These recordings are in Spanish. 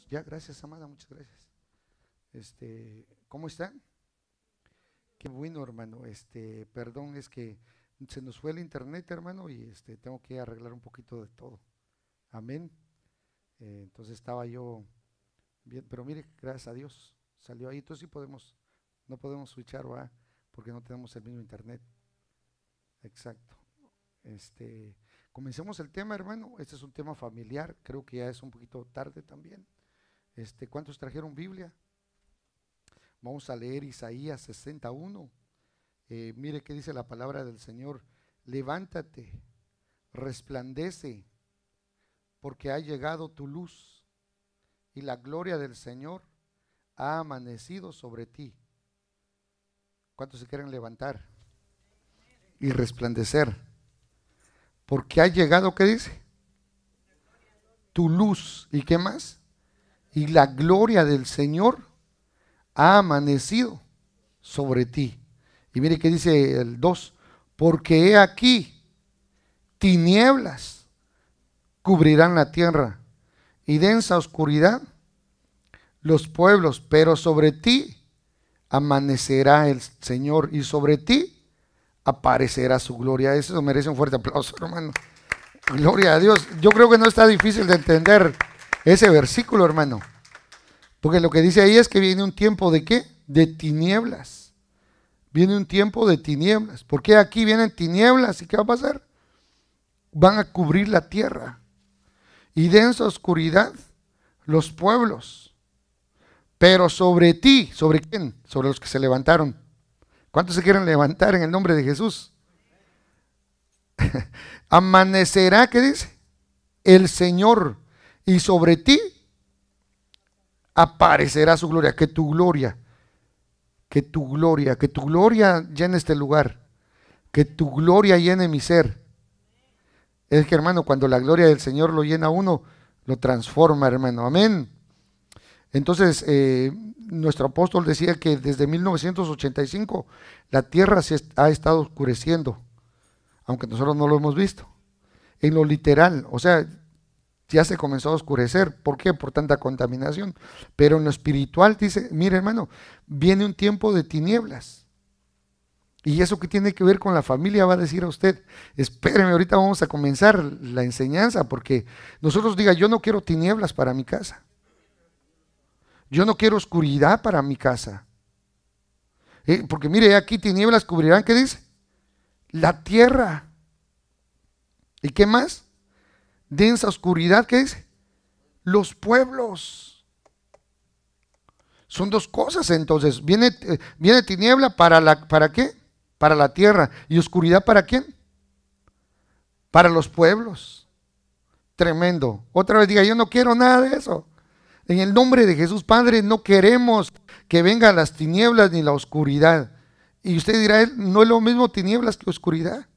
Ya, gracias, amada, muchas gracias. ¿Cómo están? Qué bueno, hermano. Perdón, es que se nos fue el internet, hermano, y tengo que arreglar un poquito de todo. Amén. Entonces estaba yo bien, pero mire, gracias a Dios, salió ahí. Entonces sí podemos, no podemos switchar, ¿va? Porque no tenemos el mismo internet. Exacto. Este, Comencemos el tema, hermano. Este es un tema familiar, creo que ya es un poquito tarde también. ¿Cuántos trajeron Biblia? Vamos a leer Isaías 61. Mire qué dice la palabra del Señor. Levántate, resplandece, porque ha llegado tu luz y la gloria del Señor ha amanecido sobre ti. ¿Cuántos se quieren levantar y resplandecer? Porque ha llegado, ¿qué dice? Tu luz. ¿Y qué más? Y la gloria del Señor ha amanecido sobre ti. Y mire qué dice el 2. Porque he aquí, tinieblas cubrirán la tierra y densa oscuridad los pueblos, pero sobre ti amanecerá el Señor y sobre ti aparecerá su gloria. Eso merece un fuerte aplauso, hermano. Gloria a Dios. Yo creo que no está difícil de entender ese versículo, hermano. Porque lo que dice ahí es que viene un tiempo de ¿qué? De tinieblas. Viene un tiempo de tinieblas. Porque aquí vienen tinieblas y ¿qué va a pasar? Van a cubrir la tierra. Y densa oscuridad los pueblos. Pero sobre ti, ¿sobre quién? Sobre los que se levantaron. ¿Cuántos se quieren levantar en el nombre de Jesús? Amanecerá, ¿qué dice? El Señor. Y sobre ti aparecerá su gloria. Que tu gloria, que tu gloria, que tu gloria llene este lugar. Que tu gloria llene mi ser. Es que, hermano, cuando la gloria del Señor lo llena a uno, lo transforma, hermano. Amén. Entonces, nuestro apóstol decía que desde 1985 la tierra se ha estado oscureciendo, aunque nosotros no lo hemos visto. En lo literal, o sea, ya se comenzó a oscurecer. ¿Por qué? Por tanta contaminación. Pero en lo espiritual dice, mire, hermano, viene un tiempo de tinieblas. Y eso que tiene que ver con la familia va a decir a usted, espéreme, ahorita vamos a comenzar la enseñanza, porque nosotros diga, yo no quiero tinieblas para mi casa. Yo no quiero oscuridad para mi casa. Porque mire, aquí tinieblas cubrirán, ¿qué dice? La tierra. ¿Y qué más? Densa oscuridad, ¿qué dice? Los pueblos. Son dos cosas entonces. Viene tiniebla ¿para qué? Para la tierra. ¿Y oscuridad para quién? Para los pueblos. Tremendo. Otra vez diga, yo no quiero nada de eso. En el nombre de Jesús, Padre, no queremos que vengan las tinieblas ni la oscuridad. Y usted dirá, no es lo mismo tinieblas que oscuridad.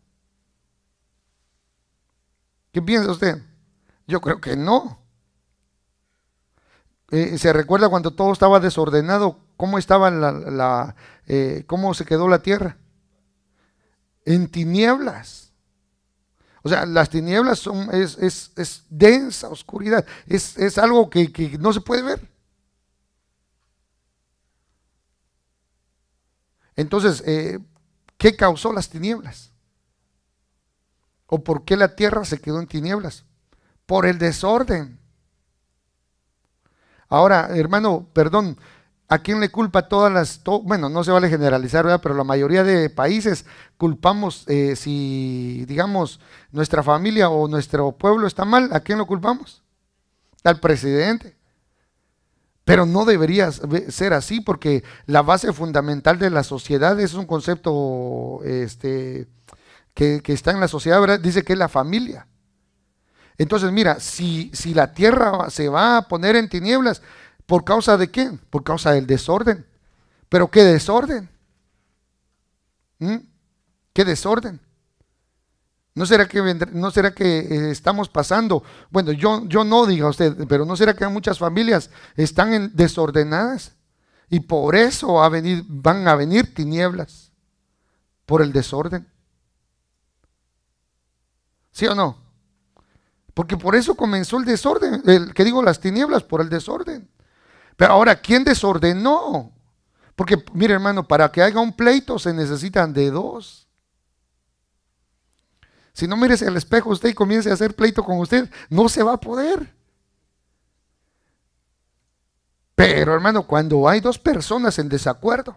¿Qué piensa usted? Yo creo que no. ¿Se recuerda cuando todo estaba desordenado? ¿Cómo estaba cómo se quedó la tierra? En tinieblas. O sea, las tinieblas es densa oscuridad. Es algo que no se puede ver. Entonces, ¿qué causó las tinieblas? ¿O por qué la tierra se quedó en tinieblas? Por el desorden. Ahora, hermano, perdón, ¿a quién le culpa bueno, no se vale generalizar, ¿verdad? Pero la mayoría de países culpamos, si digamos nuestra familia o nuestro pueblo está mal, ¿a quién lo culpamos? Al presidente. Pero no debería ser así, porque la base fundamental de la sociedad es un concepto que está en la sociedad, ¿verdad? Dice que es la familia. Entonces, mira, si la tierra se va a poner en tinieblas, ¿por causa de qué? Por causa del desorden. ¿Pero qué desorden? ¿Qué desorden? ¿No será que estamos pasando? Bueno, yo no, diga usted, pero ¿no será que muchas familias están desordenadas? Y por eso van a venir tinieblas, por el desorden. ¿Sí o no? Porque por eso comenzó el desorden, las tinieblas, por el desorden. Pero ahora, ¿quién desordenó? Porque, mire hermano, para que haya un pleito se necesitan de dos. Si no mires el espejo usted y comience a hacer pleito con usted, no se va a poder. Pero hermano, cuando hay dos personas en desacuerdo,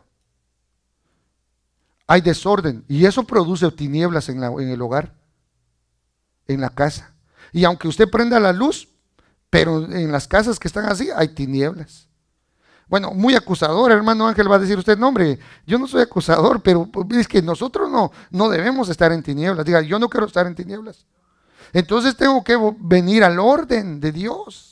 hay desorden y eso produce tinieblas en el hogar, en la casa. Y aunque usted prenda la luz, pero en las casas que están así hay tinieblas. Bueno, muy acusador, hermano Ángel va a decir usted, no hombre, yo no soy acusador, pero es que nosotros no debemos estar en tinieblas. Diga, yo no quiero estar en tinieblas. Entonces tengo que venir al orden de Dios.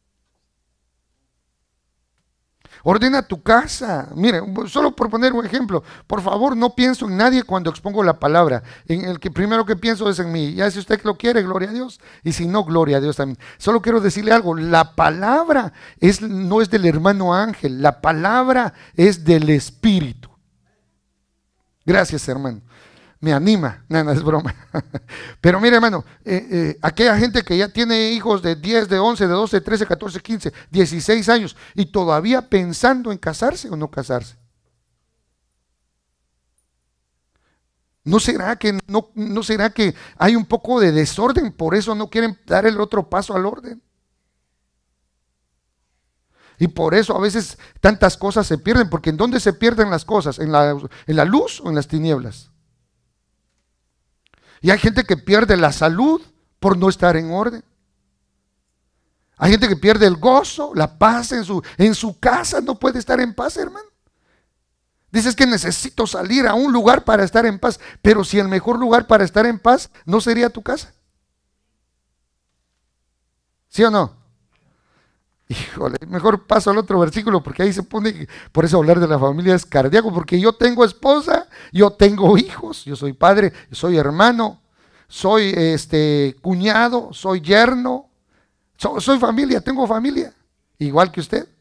Ordena tu casa. Mire, solo por poner un ejemplo, por favor no pienso en nadie cuando expongo la palabra. En el que primero que pienso es en mí. Ya si usted lo quiere, gloria a Dios. Y si no, gloria a Dios también. Solo quiero decirle algo, la palabra no es del hermano Ángel, la palabra es del Espíritu. Gracias, hermano. Me anima, no es broma. Pero mire hermano, aquella gente que ya tiene hijos de 10, de 11, de 12, 13, 14, 15, 16 años y todavía pensando en casarse o no casarse. ¿No será que hay un poco de desorden? Por eso no quieren dar el otro paso al orden. Y por eso a veces tantas cosas se pierden, porque ¿en dónde se pierden las cosas? ¿En la luz o en las tinieblas? Y hay gente que pierde la salud por no estar en orden. Hay gente que pierde el gozo, la paz en su casa, no puede estar en paz, hermano. Dices que necesito salir a un lugar para estar en paz, pero si el mejor lugar para estar en paz no sería tu casa. ¿Sí o no? Híjole, mejor paso al otro versículo porque ahí se pone, por eso hablar de la familia es cardíaco, porque yo tengo esposa, yo tengo hijos, yo soy padre, soy hermano, soy cuñado, soy yerno, soy familia, tengo familia, igual que usted.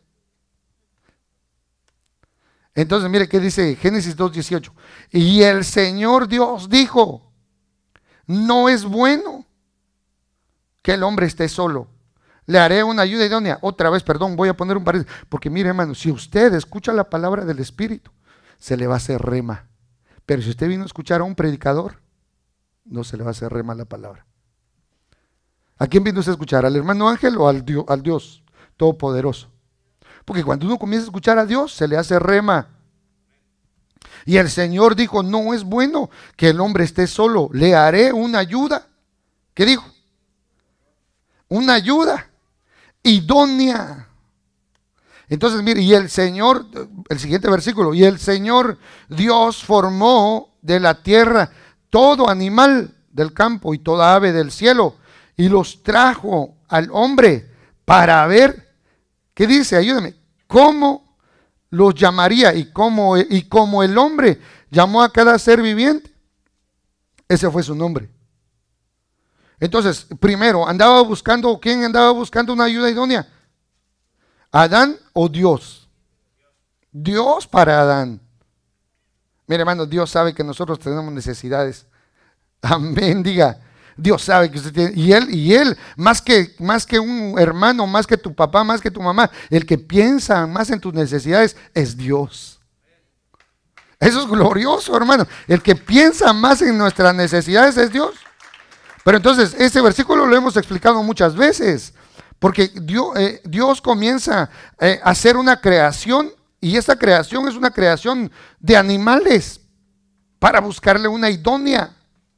Entonces mire qué dice Génesis 2:18, y el Señor Dios dijo, no es bueno que el hombre esté solo. Le haré una ayuda idónea. Otra vez, perdón, voy a poner un paréntesis. Porque mire, hermano, si usted escucha la palabra del Espíritu, se le va a hacer rema. Pero si usted vino a escuchar a un predicador, no se le va a hacer rema la palabra. ¿A quién vino usted a escuchar? ¿Al hermano Ángel o al Dios Todopoderoso? Porque cuando uno comienza a escuchar a Dios, se le hace rema. Y el Señor dijo, no es bueno que el hombre esté solo. Le haré una ayuda. ¿Qué dijo? Una ayuda idónea. Entonces mire, y el Señor, el siguiente versículo, y el Señor Dios formó de la tierra todo animal del campo y toda ave del cielo y los trajo al hombre para ver, ¿qué dice? Ayúdame, ¿cómo los llamaría? Y como el hombre llamó a cada ser viviente, ese fue su nombre. Entonces, primero, ¿quién andaba buscando una ayuda idónea? ¿Adán o Dios? Dios para Adán. Mire, hermano, Dios sabe que nosotros tenemos necesidades. Amén, diga. Dios sabe que usted tiene, y él, más que un hermano, más que tu papá, más que tu mamá, el que piensa más en tus necesidades es Dios. Eso es glorioso, hermano. El que piensa más en nuestras necesidades es Dios. Pero entonces, ese versículo lo hemos explicado muchas veces, porque Dios comienza a hacer una creación, y esta creación es una creación de animales, para buscarle una idónea.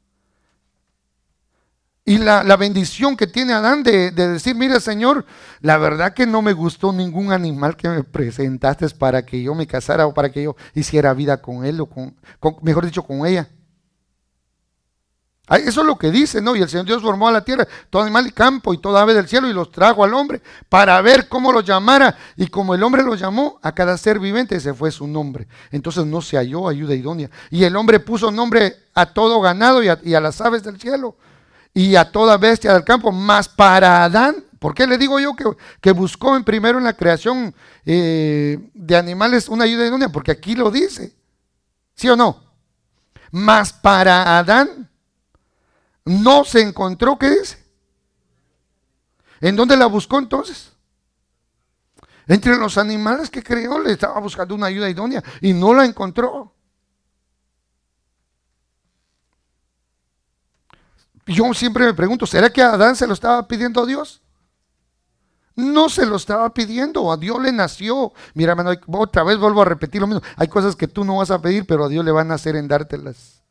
Y la bendición que tiene Adán de decir, mira Señor, la verdad que no me gustó ningún animal que me presentaste para que yo me casara o para que yo hiciera vida con él, o mejor dicho, con ella. Eso es lo que dice, ¿no? Y el Señor Dios formó a la tierra todo animal y campo y toda ave del cielo y los trajo al hombre para ver cómo los llamara. Y como el hombre los llamó, a cada ser viviente ese fue su nombre. Entonces no se halló ayuda idónea. Y el hombre puso nombre a todo ganado y a las aves del cielo y a toda bestia del campo. Mas para Adán, ¿por qué le digo yo que buscó primero en la creación de animales una ayuda idónea? Porque aquí lo dice, ¿sí o no? Mas para Adán no se encontró, ¿qué dice? ¿En dónde la buscó entonces? Entre los animales que creó, le estaba buscando una ayuda idónea y no la encontró. Yo siempre me pregunto, ¿será que Adán se lo estaba pidiendo a Dios? No se lo estaba pidiendo, a Dios le nació. Mira, hermano, otra vez vuelvo a repetir lo mismo. Hay cosas que tú no vas a pedir, pero a Dios le van a hacer en dártelas.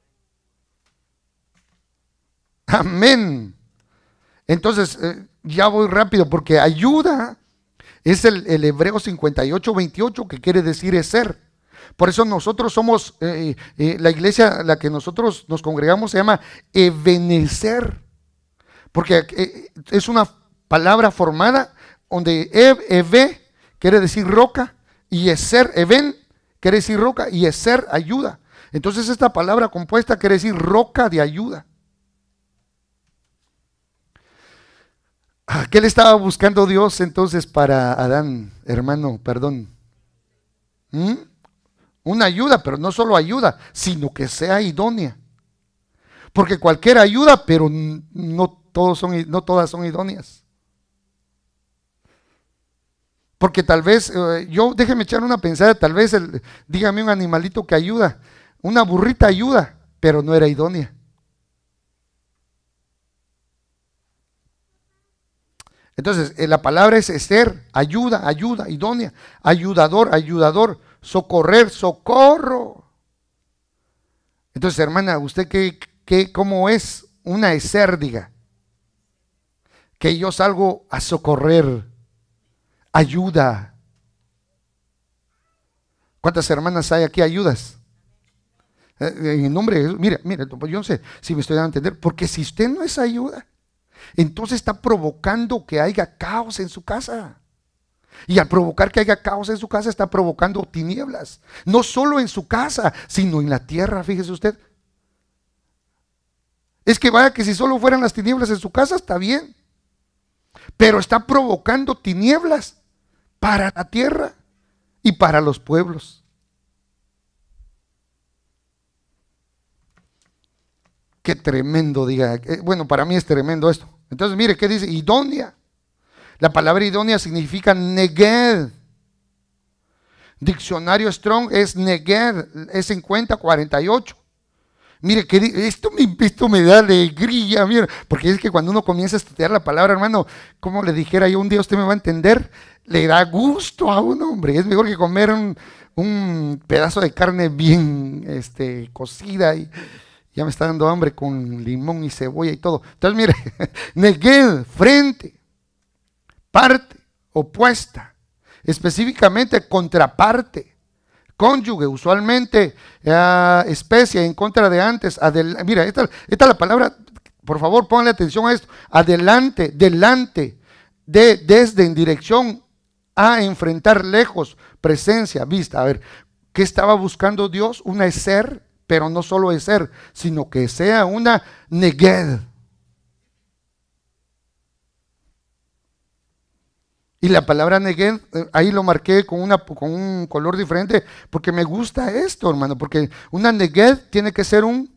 Amén. Entonces, ya voy rápido porque ayuda es el Hebreo 58:28, que quiere decir es ser. Por eso nosotros somos, la iglesia a la que nosotros nos congregamos se llama Ebenezer, porque es una palabra formada donde Eve quiere decir roca y Ezer, Eben quiere decir roca y Ezer ayuda. Entonces esta palabra compuesta quiere decir roca de ayuda. ¿Qué le estaba buscando Dios entonces para Adán, hermano? Perdón. Una ayuda, pero no solo ayuda, sino que sea idónea. Porque cualquier ayuda, pero no todas son idóneas. Porque tal vez, déjeme echar una pensada, tal vez, dígame un animalito que ayuda. Una burrita ayuda, pero no era idónea. Entonces, la palabra es ser, ayuda, idónea, ayudador, socorrer, socorro. Entonces, hermana, ¿usted cómo es una esérdiga? Que yo salgo a socorrer, ayuda. ¿Cuántas hermanas hay aquí ayudas? En el nombre de Jesús, mire, yo no sé si me estoy dando a entender, porque si usted no es ayuda, entonces está provocando que haya caos en su casa. Y al provocar que haya caos en su casa, está provocando tinieblas. No solo en su casa, sino en la tierra, fíjese usted. Es que vaya que si solo fueran las tinieblas en su casa, está bien. Pero está provocando tinieblas para la tierra y para los pueblos. Qué tremendo, diga. Bueno, para mí es tremendo esto. Entonces, mire, ¿qué dice? Idónea. La palabra idónea significa neged. Diccionario Strong es neged, es 5048. Mire, esto me da alegría, mire, porque es que cuando uno comienza a estudiar la palabra, hermano, como le dijera yo un día, usted me va a entender, le da gusto a un hombre. Es mejor que comer un pedazo de carne bien cocida y ya me está dando hambre con limón y cebolla y todo. Entonces, mire, neged, frente, parte, opuesta, específicamente contraparte, cónyuge, usualmente especie en contra de antes. Mira, esta es la palabra, por favor, ponle atención a esto. Adelante, delante, desde, en dirección, a, enfrentar, lejos, presencia, vista. A ver, ¿qué estaba buscando Dios? Una ser, pero no solo es ser, sino que sea una neged. Y la palabra neged, ahí lo marqué con un color diferente, porque me gusta esto, hermano, porque una neged tiene que ser un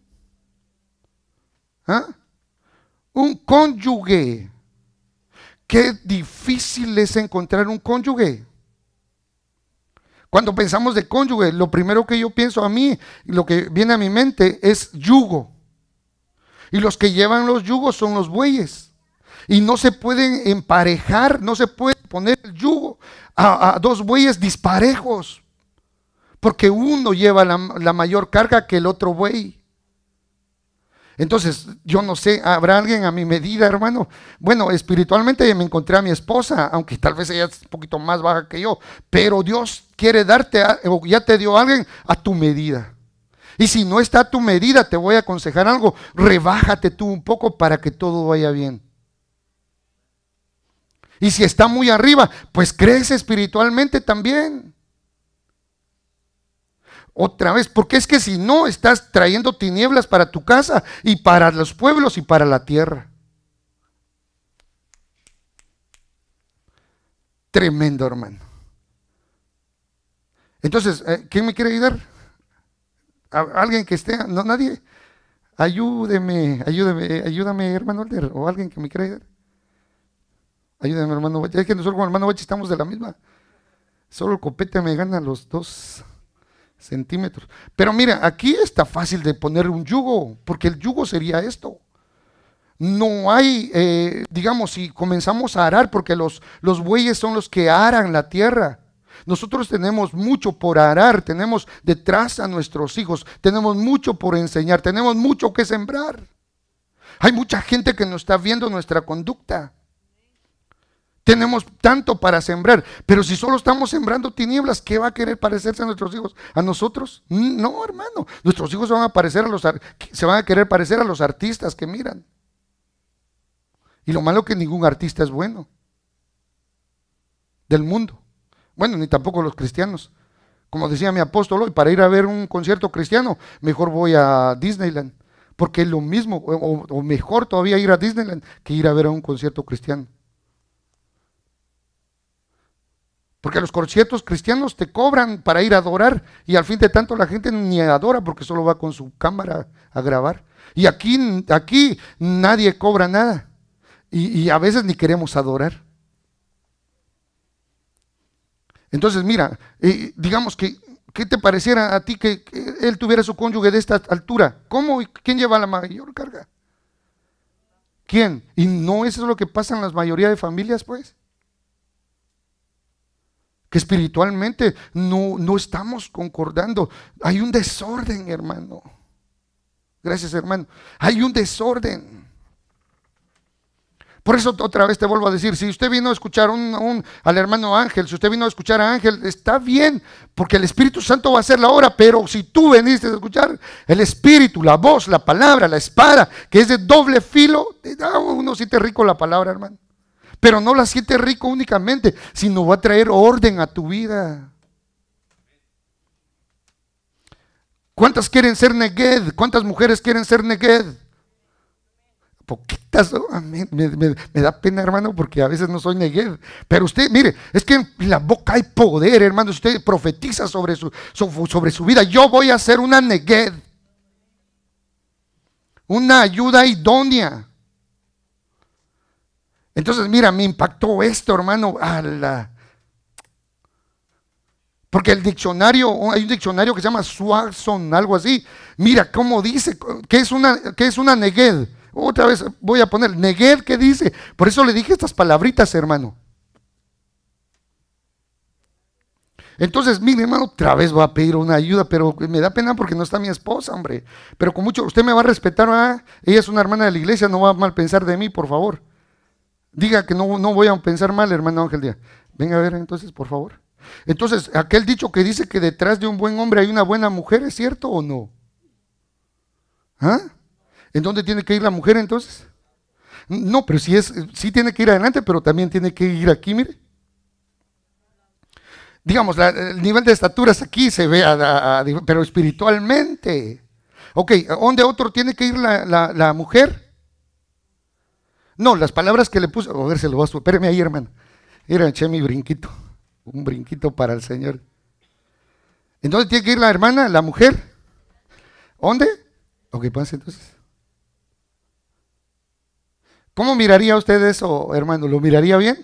cónyuge. Qué difícil es encontrar un cónyuge. Cuando pensamos de cónyuge, lo primero que yo pienso a mí, lo que viene a mi mente es yugo. Y los que llevan los yugos son los bueyes. Y no se pueden emparejar, no se puede poner el yugo a dos bueyes disparejos, porque uno lleva la mayor carga que el otro buey. Entonces, yo no sé, ¿habrá alguien a mi medida, hermano? Bueno, espiritualmente me encontré a mi esposa, aunque tal vez ella es un poquito más baja que yo, pero Dios quiere darte, o ya te dio a alguien a tu medida. Y si no está a tu medida, te voy a aconsejar algo, rebájate tú un poco para que todo vaya bien. Y si está muy arriba, pues crece espiritualmente también. Otra vez, porque es que si no, estás trayendo tinieblas para tu casa y para los pueblos y para la tierra. Tremendo, hermano. Entonces, ¿quién me quiere ayudar? ¿Alguien que esté? No, nadie. Ayúdame, hermano Alder, o alguien que me quiera ayudar. Ayúdame, hermano Bachi. Es que nosotros con el hermano Bachi estamos de la misma. Solo el copete me gana los 2 centímetros. Pero mira, aquí está fácil de poner un yugo, porque el yugo sería esto. No hay, digamos, si comenzamos a arar, porque los bueyes son los que aran la tierra. Nosotros tenemos mucho por arar, tenemos detrás a nuestros hijos, tenemos mucho por enseñar, tenemos mucho que sembrar. Hay mucha gente que nos está viendo nuestra conducta. Tenemos tanto para sembrar, pero si solo estamos sembrando tinieblas, ¿qué va a querer parecerse a nuestros hijos? ¿A nosotros? No, hermano. Nuestros hijos se van a querer parecer a los artistas que miran. Y lo malo es que ningún artista es bueno del mundo. Bueno, ni tampoco los cristianos. Como decía mi apóstol hoy, para ir a ver un concierto cristiano, mejor voy a Disneyland. Porque es lo mismo, o mejor todavía ir a Disneyland que ir a ver a un concierto cristiano. Porque los conciertos cristianos te cobran para ir a adorar y al fin de tanto la gente ni adora porque solo va con su cámara a grabar. Y aquí nadie cobra nada y a veces ni queremos adorar. Entonces mira, digamos que, ¿qué te pareciera a ti que él tuviera su cónyuge de esta altura? ¿Cómo? ¿Quién lleva la mayor carga? ¿Quién? Y no eso es lo que pasa en la mayoría de familias, pues. Que espiritualmente no estamos concordando. Hay un desorden, hermano. Gracias, hermano. Hay un desorden. Por eso otra vez te vuelvo a decir, si usted vino a escuchar al hermano Ángel, si usted vino a escuchar a Ángel, está bien, porque el Espíritu Santo va a hacer la obra, pero si tú veniste a escuchar el Espíritu, la voz, la palabra, la espada, que es de doble filo, uno siente rico la palabra, hermano. Pero no la siente rico únicamente, sino va a traer orden a tu vida. ¿Cuántas quieren ser Neged? ¿Cuántas mujeres quieren ser Neged? Poquitas, ¿no? Me da pena, hermano, porque a veces no soy Neged. Pero usted, mire, es que en la boca hay poder, hermano. Usted profetiza sobre su vida. Yo voy a ser una Neged, una ayuda idónea. Entonces, mira, me impactó esto, hermano. Porque el diccionario, hay un diccionario que se llama Swanson, algo así. Mira cómo dice, ¿qué es una Neged? Otra vez voy a poner, Neged, ¿qué dice? Por eso le dije estas palabritas, hermano. Entonces, mire, hermano, otra vez voy a pedir una ayuda, pero me da pena porque no está mi esposa, hombre. Pero con mucho, usted me va a respetar, ¿verdad? Ella es una hermana de la iglesia, no va a mal pensar de mí, por favor. Diga que no voy a pensar mal, hermano Ángel Díaz. Venga a ver entonces, por favor. Entonces, aquel dicho que dice que detrás de un buen hombre hay una buena mujer, ¿es cierto o no? ¿Ah? ¿En dónde tiene que ir la mujer entonces? No, pero sí tiene que ir adelante, pero también tiene que ir aquí, mire. Digamos, el nivel de estaturas aquí se ve, pero espiritualmente. Ok, ¿dónde otro tiene que ir la mujer? No, las palabras que le puse, a ver, se lo voy a espéreme ahí, hermano. Mira, eché mi brinquito, un brinquito para el Señor. Entonces tiene que ir la hermana, la mujer. ¿Dónde? Ok, pase entonces. ¿Cómo miraría usted eso, hermano? ¿Lo miraría bien?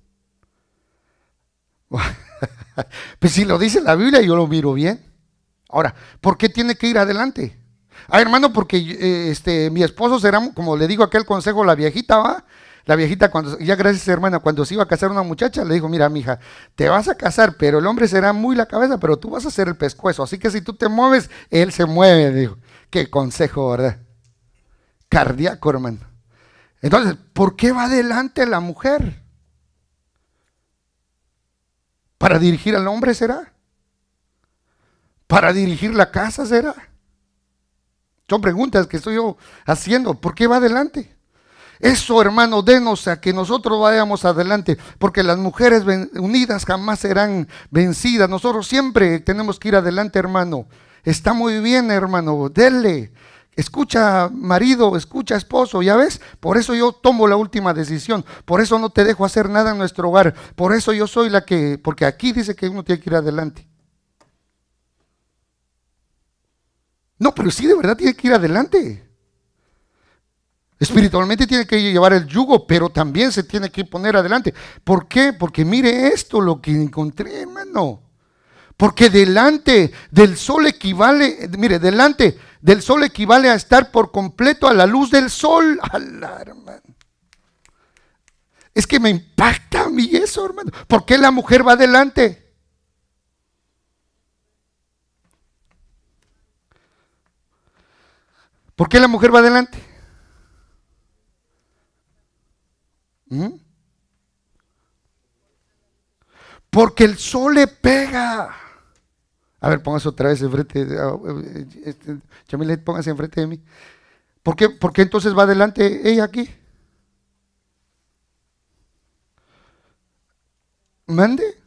Pues si lo dice la Biblia, yo lo miro bien. Ahora, ¿por qué tiene que ir adelante? Hermano, porque mi esposo será, como le digo aquel consejo, la viejita, ¿va? La viejita, ya gracias, hermana, cuando se iba a casar una muchacha, le dijo, mira, mija, te vas a casar, pero el hombre será muy la cabeza, pero tú vas a ser el pescuezo, así que si tú te mueves, él se mueve, dijo. Qué consejo, ¿verdad? Cardíaco, hermano. Entonces, ¿por qué va adelante la mujer? ¿Para dirigir al hombre será? ¿Para dirigir la casa será? Son preguntas que estoy yo haciendo. ¿Por qué va adelante? Eso, hermano, denos a que nosotros vayamos adelante, porque las mujeres unidas jamás serán vencidas. Nosotros siempre tenemos que ir adelante, hermano. Está muy bien, hermano, denle. Escucha, marido, escucha, esposo, ¿ya ves? Por eso yo tomo la última decisión. Por eso no te dejo hacer nada en nuestro hogar. Por eso yo soy porque aquí dice que uno tiene que ir adelante. No, pero sí, de verdad tiene que ir adelante. Espiritualmente tiene que llevar el yugo, pero también se tiene que poner adelante. ¿Por qué? Porque mire esto lo que encontré, hermano. Porque delante del sol equivale, mire, delante del sol equivale a estar por completo a la luz del sol. Hermano. Es que me impacta a mí eso, hermano. ¿Por qué la mujer va adelante? ¿Por qué la mujer va adelante? ¿Mm? Porque el sol le pega. A ver, póngase otra vez enfrente. Chamilet, póngase enfrente de mí. ¿Por qué entonces va adelante ella aquí? ¿Mande?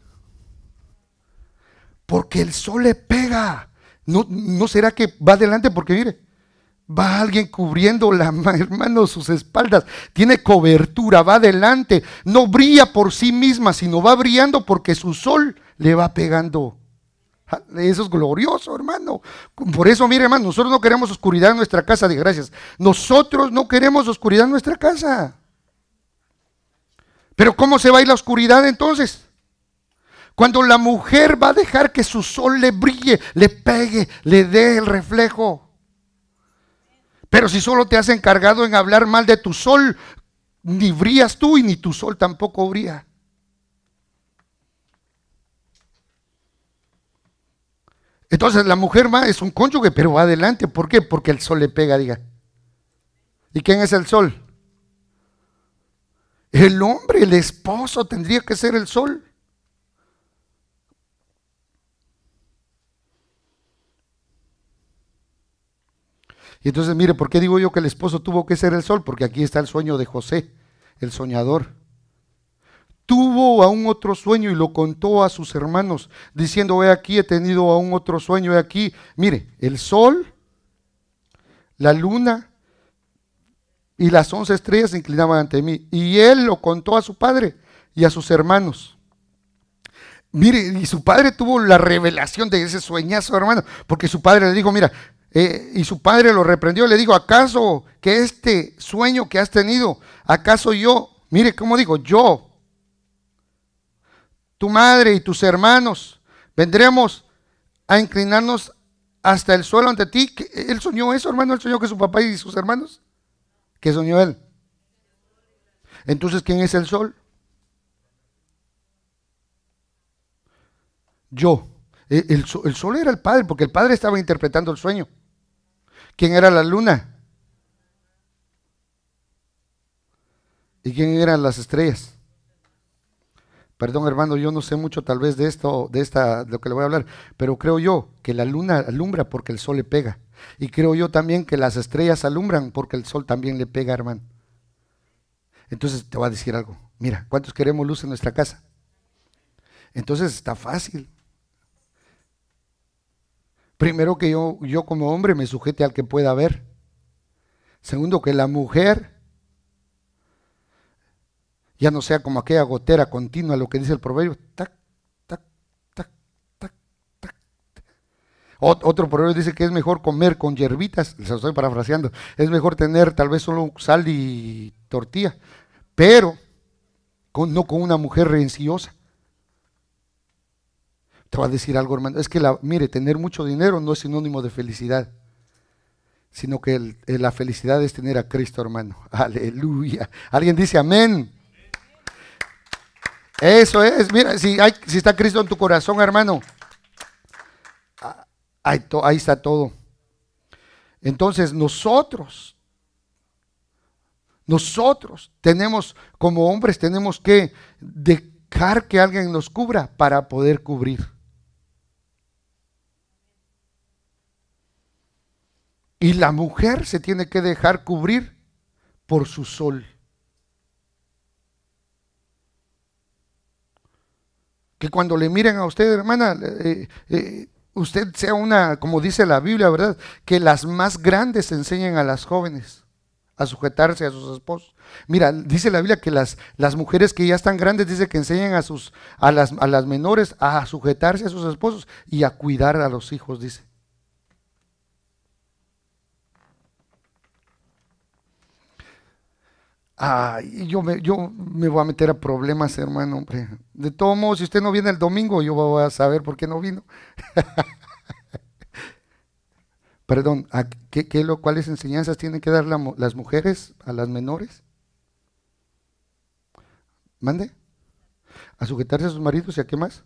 Porque el sol le pega. ¿No será que va adelante? Porque mire, va alguien cubriendo hermano, sus espaldas. Tiene cobertura, va adelante. No brilla por sí misma, sino va brillando porque su sol le va pegando. Eso es glorioso, hermano. Por eso, mire, hermano, nosotros no queremos oscuridad en nuestra casa, de gracias. Nosotros no queremos oscuridad en nuestra casa. Pero ¿cómo se va a ir la oscuridad entonces? Cuando la mujer va a dejar que su sol le brille, le pegue, le dé el reflejo. Pero si solo te has encargado en hablar mal de tu sol, ni brillas tú y ni tu sol tampoco brilla. Entonces la mujer es un cónyuge, pero va adelante. ¿Por qué? Porque el sol le pega, diga. ¿Y quién es el sol? El hombre, el esposo tendría que ser el sol. Y entonces mire, ¿por qué digo yo que el esposo tuvo que ser el sol? Porque aquí está el sueño de José, el soñador. Tuvo aún otro sueño y lo contó a sus hermanos, diciendo, he aquí, he tenido aún otro sueño, he aquí. Mire, el sol, la luna y las 11 estrellas se inclinaban ante mí. Y él lo contó a su padre y a sus hermanos. Mire, y su padre tuvo la revelación de ese sueñazo, hermano, porque su padre le dijo, mira, y su padre lo reprendió, le dijo, ¿acaso que este sueño que has tenido, acaso yo, mire cómo digo, yo, tu madre y tus hermanos, vendremos a inclinarnos hasta el suelo ante ti? ¿Él soñó eso, hermano? ¿Él soñó que su papá y sus hermanos? ¿Qué soñó él? Entonces, ¿quién es el sol? Yo. El sol era el padre, porque el padre estaba interpretando el sueño. ¿Quién era la luna? ¿Y quién eran las estrellas? Perdón, hermano, yo no sé mucho tal vez de lo que le voy a hablar, pero creo yo que la luna alumbra porque el sol le pega. Y creo yo también que las estrellas alumbran porque el sol también le pega, hermano. Entonces te voy a decir algo. Mira, ¿cuántos queremos luz en nuestra casa? Entonces está fácil. Primero que yo como hombre me sujete al que pueda ver. Segundo, que la mujer ya no sea como aquella gotera continua, lo que dice el proverbio, tac, tac, tac, tac, tac. Otro proverbio dice que es mejor comer con hierbitas, les estoy parafraseando, es mejor tener tal vez solo sal y tortilla, pero no con una mujer rencillosa. Te voy a decir algo, hermano, es que mire, tener mucho dinero no es sinónimo de felicidad, sino que la felicidad es tener a Cristo, hermano. Aleluya. ¿Alguien dice amén? Eso es, mira, si está Cristo en tu corazón, hermano, ahí está todo. Entonces nosotros tenemos, como hombres, tenemos que dejar que alguien nos cubra para poder cubrir. Y la mujer se tiene que dejar cubrir por su sol. Que cuando le miren a usted, hermana, usted sea como dice la Biblia, ¿verdad? Que las más grandes enseñen a las jóvenes a sujetarse a sus esposos. Mira, dice la Biblia que las mujeres que ya están grandes, dice que enseñen a las menores a sujetarse a sus esposos y a cuidar a los hijos, dice. yo me voy a meter a problemas, hermano, hombre. De todos modos, si usted no viene el domingo, yo voy a saber por qué no vino. Perdón, ¿cuáles enseñanzas tienen que dar las mujeres a las menores? Mande. A sujetarse a sus maridos y a qué más.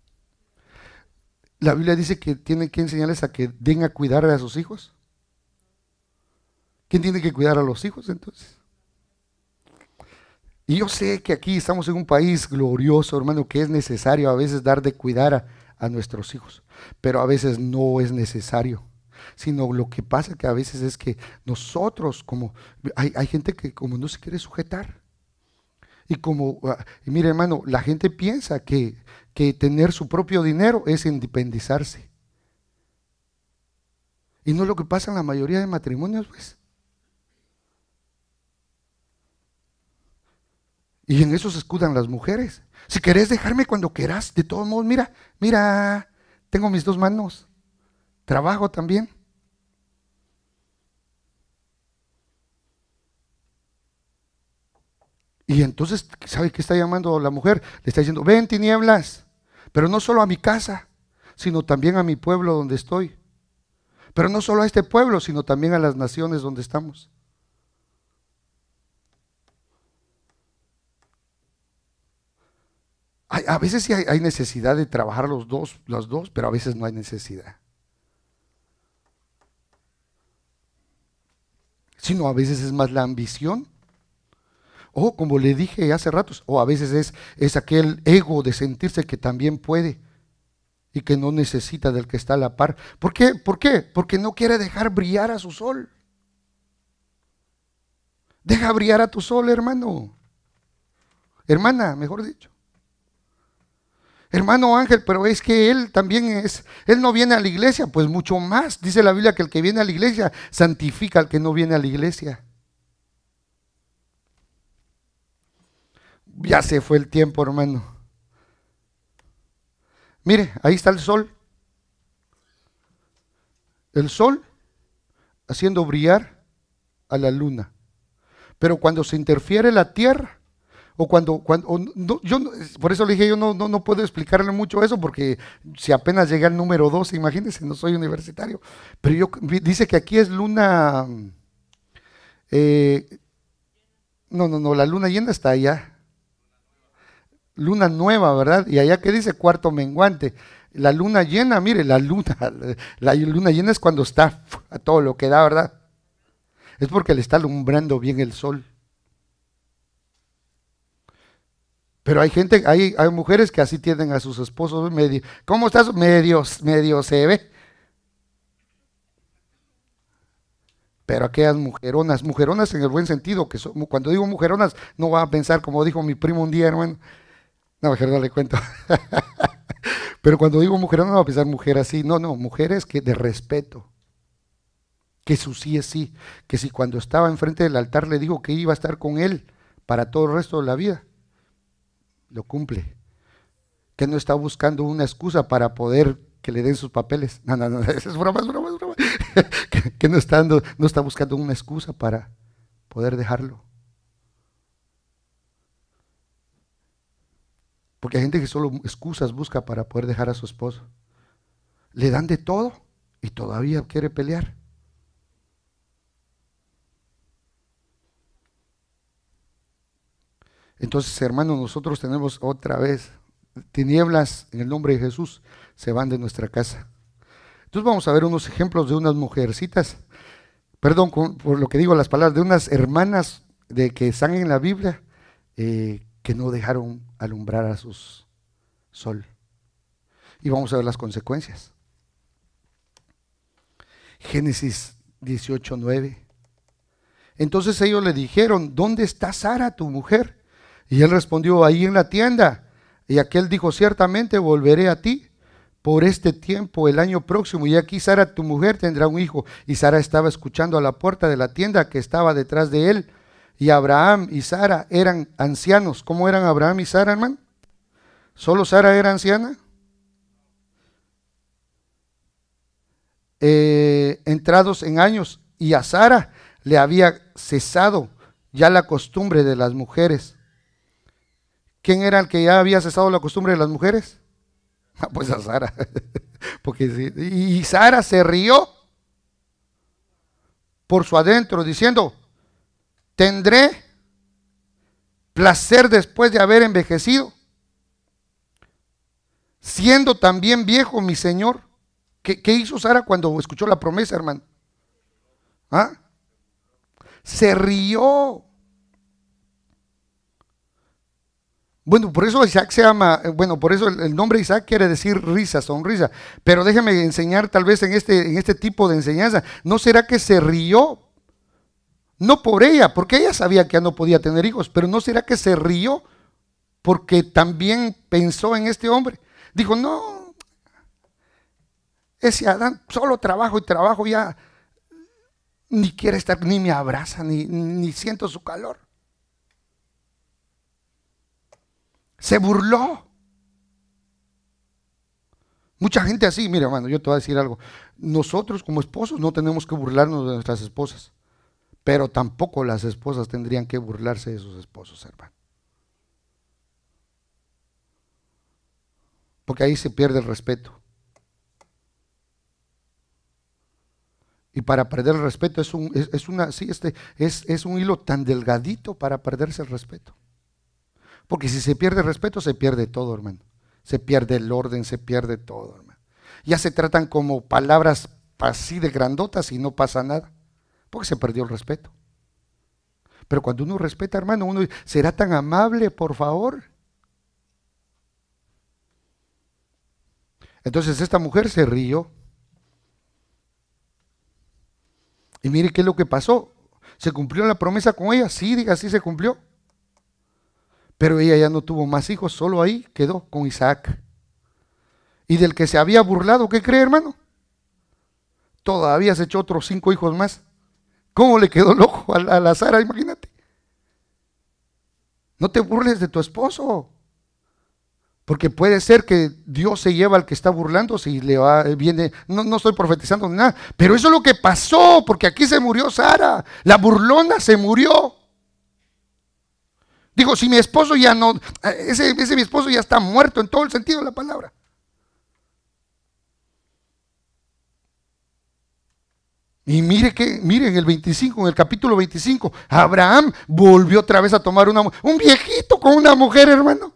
La Biblia dice que tienen que enseñarles a que den a cuidar a sus hijos. ¿Quién tiene que cuidar a los hijos entonces? Y yo sé que aquí estamos en un país glorioso, hermano, que es necesario a veces dar de cuidar a nuestros hijos, pero a veces no es necesario. Sino lo que pasa que a veces es que nosotros, como hay gente que como no se quiere sujetar. Y mire, hermano, la gente piensa que tener su propio dinero es independizarse. Y no es lo que pasa en la mayoría de matrimonios, pues. Y en eso se escudan las mujeres. Si querés dejarme cuando quieras, de todos modos, mira, tengo mis dos manos, trabajo también. Y entonces, ¿sabe qué está llamando la mujer? Le está diciendo, ven tinieblas, pero no solo a mi casa, sino también a mi pueblo donde estoy. Pero no solo a este pueblo, sino también a las naciones donde estamos. A veces sí hay necesidad de trabajar los dos, pero a veces no hay necesidad. Sino a veces es más la ambición. O como le dije hace ratos, o a veces es aquel ego de sentirse que también puede y que no necesita del que está a la par. ¿Por qué? ¿Por qué? Porque no quiere dejar brillar a su sol. Deja brillar a tu sol, hermano. Hermana, mejor dicho. Hermano Ángel, pero es que él también él no viene a la iglesia, pues mucho más. Dice la Biblia que el que viene a la iglesia santifica al que no viene a la iglesia. Ya se fue el tiempo, hermano. Mire, ahí está el sol. El sol haciendo brillar a la luna. Pero cuando se interfiere la tierra, por eso le dije, yo no puedo explicarle mucho eso, porque si apenas llegué al número 12, imagínense, no soy universitario. Pero dice que aquí es luna, eh, no, la luna llena está allá. Luna nueva, ¿verdad? Y allá que dice cuarto menguante. La luna llena, mire, la luna llena es cuando está a todo lo que da, ¿verdad? Es porque le está alumbrando bien el sol. Pero hay mujeres que así tienen a sus esposos medio. ¿Cómo estás? Medio se ve. Pero aquellas mujeronas en el buen sentido, cuando digo mujeronas, no va a pensar como dijo mi primo un día, hermano. No, mejor no le cuento. Pero cuando digo mujerona no va a pensar mujer así. No, mujeres que de respeto. Que su sí es sí. Que si cuando estaba enfrente del altar le dijo que iba a estar con él para todo el resto de la vida, lo cumple. Que no está buscando una excusa para poder que le den sus papeles. No, es broma. que no está buscando una excusa para poder dejarlo. Porque hay gente que solo excusas busca para poder dejar a su esposo. Le dan de todo y todavía quiere pelear. Entonces, hermanos, nosotros tenemos otra vez tinieblas en el nombre de Jesús, se van de nuestra casa. Entonces vamos a ver unos ejemplos de unas mujercitas, perdón por lo que digo las palabras, de unas hermanas de que están en la Biblia, que no dejaron alumbrar a su sol. Y vamos a ver las consecuencias. Génesis 18:9. Entonces ellos le dijeron, ¿dónde está Sara, tu mujer? Y él respondió, ahí en la tienda. Y aquel dijo, ciertamente volveré a ti por este tiempo el año próximo, y aquí Sara, tu mujer, tendrá un hijo. Y Sara estaba escuchando a la puerta de la tienda que estaba detrás de él. Y Abraham y Sara eran ancianos. ¿Cómo eran Abraham y Sara, hermano? ¿Solo Sara era anciana? Entrados en años, y a Sara le había cesado ya la costumbre de las mujeres. ¿Quién era el que ya había cesado la costumbre de las mujeres? Ah, pues a Sara. Porque, y Sara se rió por su adentro, diciendo: tendré placer después de haber envejecido, siendo también viejo mi Señor. ¿Qué hizo Sara cuando escuchó la promesa, hermano? ¿Ah? Se rió. Bueno, por eso Isaac se llama, bueno, por eso el nombre Isaac quiere decir risa, sonrisa. Pero déjeme enseñar tal vez en este tipo de enseñanza. ¿No será que se rió? No por ella, porque ella sabía que ya no podía tener hijos, pero ¿no será que se rió porque también pensó en este hombre? Dijo: no, ese Adán solo trabajo y trabajo, ya ni quiere estar, ni me abraza, ni siento su calor. Se burló. Mucha gente así. Mira, hermano, yo te voy a decir algo. Nosotros como esposos no tenemos que burlarnos de nuestras esposas, pero tampoco las esposas tendrían que burlarse de sus esposos, hermano. Porque ahí se pierde el respeto. Y para perder el respeto es un hilo tan delgadito para perderse el respeto. Porque si se pierde el respeto, se pierde todo, hermano. Se pierde el orden, se pierde todo, hermano. Ya se tratan como palabras así de grandotas y no pasa nada, porque se perdió el respeto. Pero cuando uno respeta, hermano, uno será tan amable, por favor. Entonces esta mujer se rió. Y mire qué es lo que pasó. ¿Se cumplió la promesa con ella? Sí, diga, sí se cumplió. Pero ella ya no tuvo más hijos, solo ahí quedó con Isaac. Y del que se había burlado, ¿qué cree, hermano? Todavía se echó otros 5 hijos más. ¿Cómo le quedó el ojo a la Sara? Imagínate. No te burles de tu esposo, porque puede ser que Dios se lleva al que está burlando si le viene. No estoy profetizando ni nada, pero eso es lo que pasó, porque aquí se murió Sara, la burlona se murió. Digo, si mi esposo ya no, ese mi esposo ya está muerto en todo el sentido de la palabra. Y mire en el 25, en el capítulo 25, Abraham volvió otra vez a tomar un viejito con una mujer, hermano.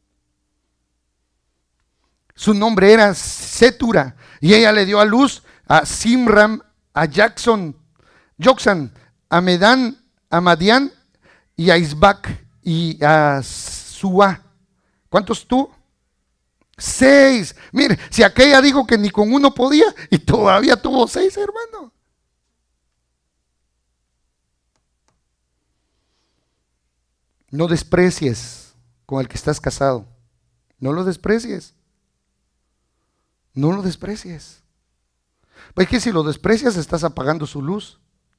Su nombre era Setura, y ella le dio a luz a Simram, a Joxan, a Medán, a Madián y a Isbac y a Suá. ¿Cuántos tuvo? 6. Mire, si aquella dijo que ni con uno podía, y todavía tuvo 6, hermano. No desprecies con el que estás casado. No lo desprecies. No lo desprecies. Pues que si lo desprecias estás apagando su luz.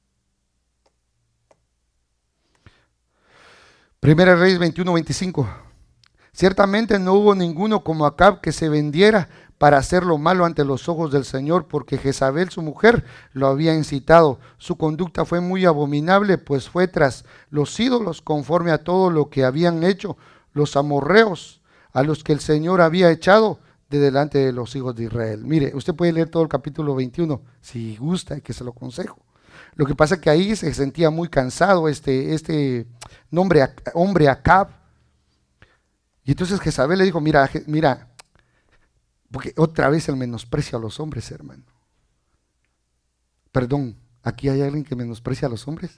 Primera Reyes 21:25. Ciertamente no hubo ninguno como Acab que se vendiera para hacer lo malo ante los ojos del Señor, porque Jezabel su mujer lo había incitado. Su conducta fue muy abominable, pues fue tras los ídolos conforme a todo lo que habían hecho los amorreos, a los que el Señor había echado de delante de los hijos de Israel. Mire, usted puede leer todo el capítulo 21 si gusta, y que se lo aconsejo. Lo que pasa es que ahí se sentía muy cansado este hombre Acab. Y entonces Jezabel le dijo: mira, porque otra vez el menosprecio a los hombres, hermano. Perdón, ¿aquí hay alguien que menosprecia a los hombres?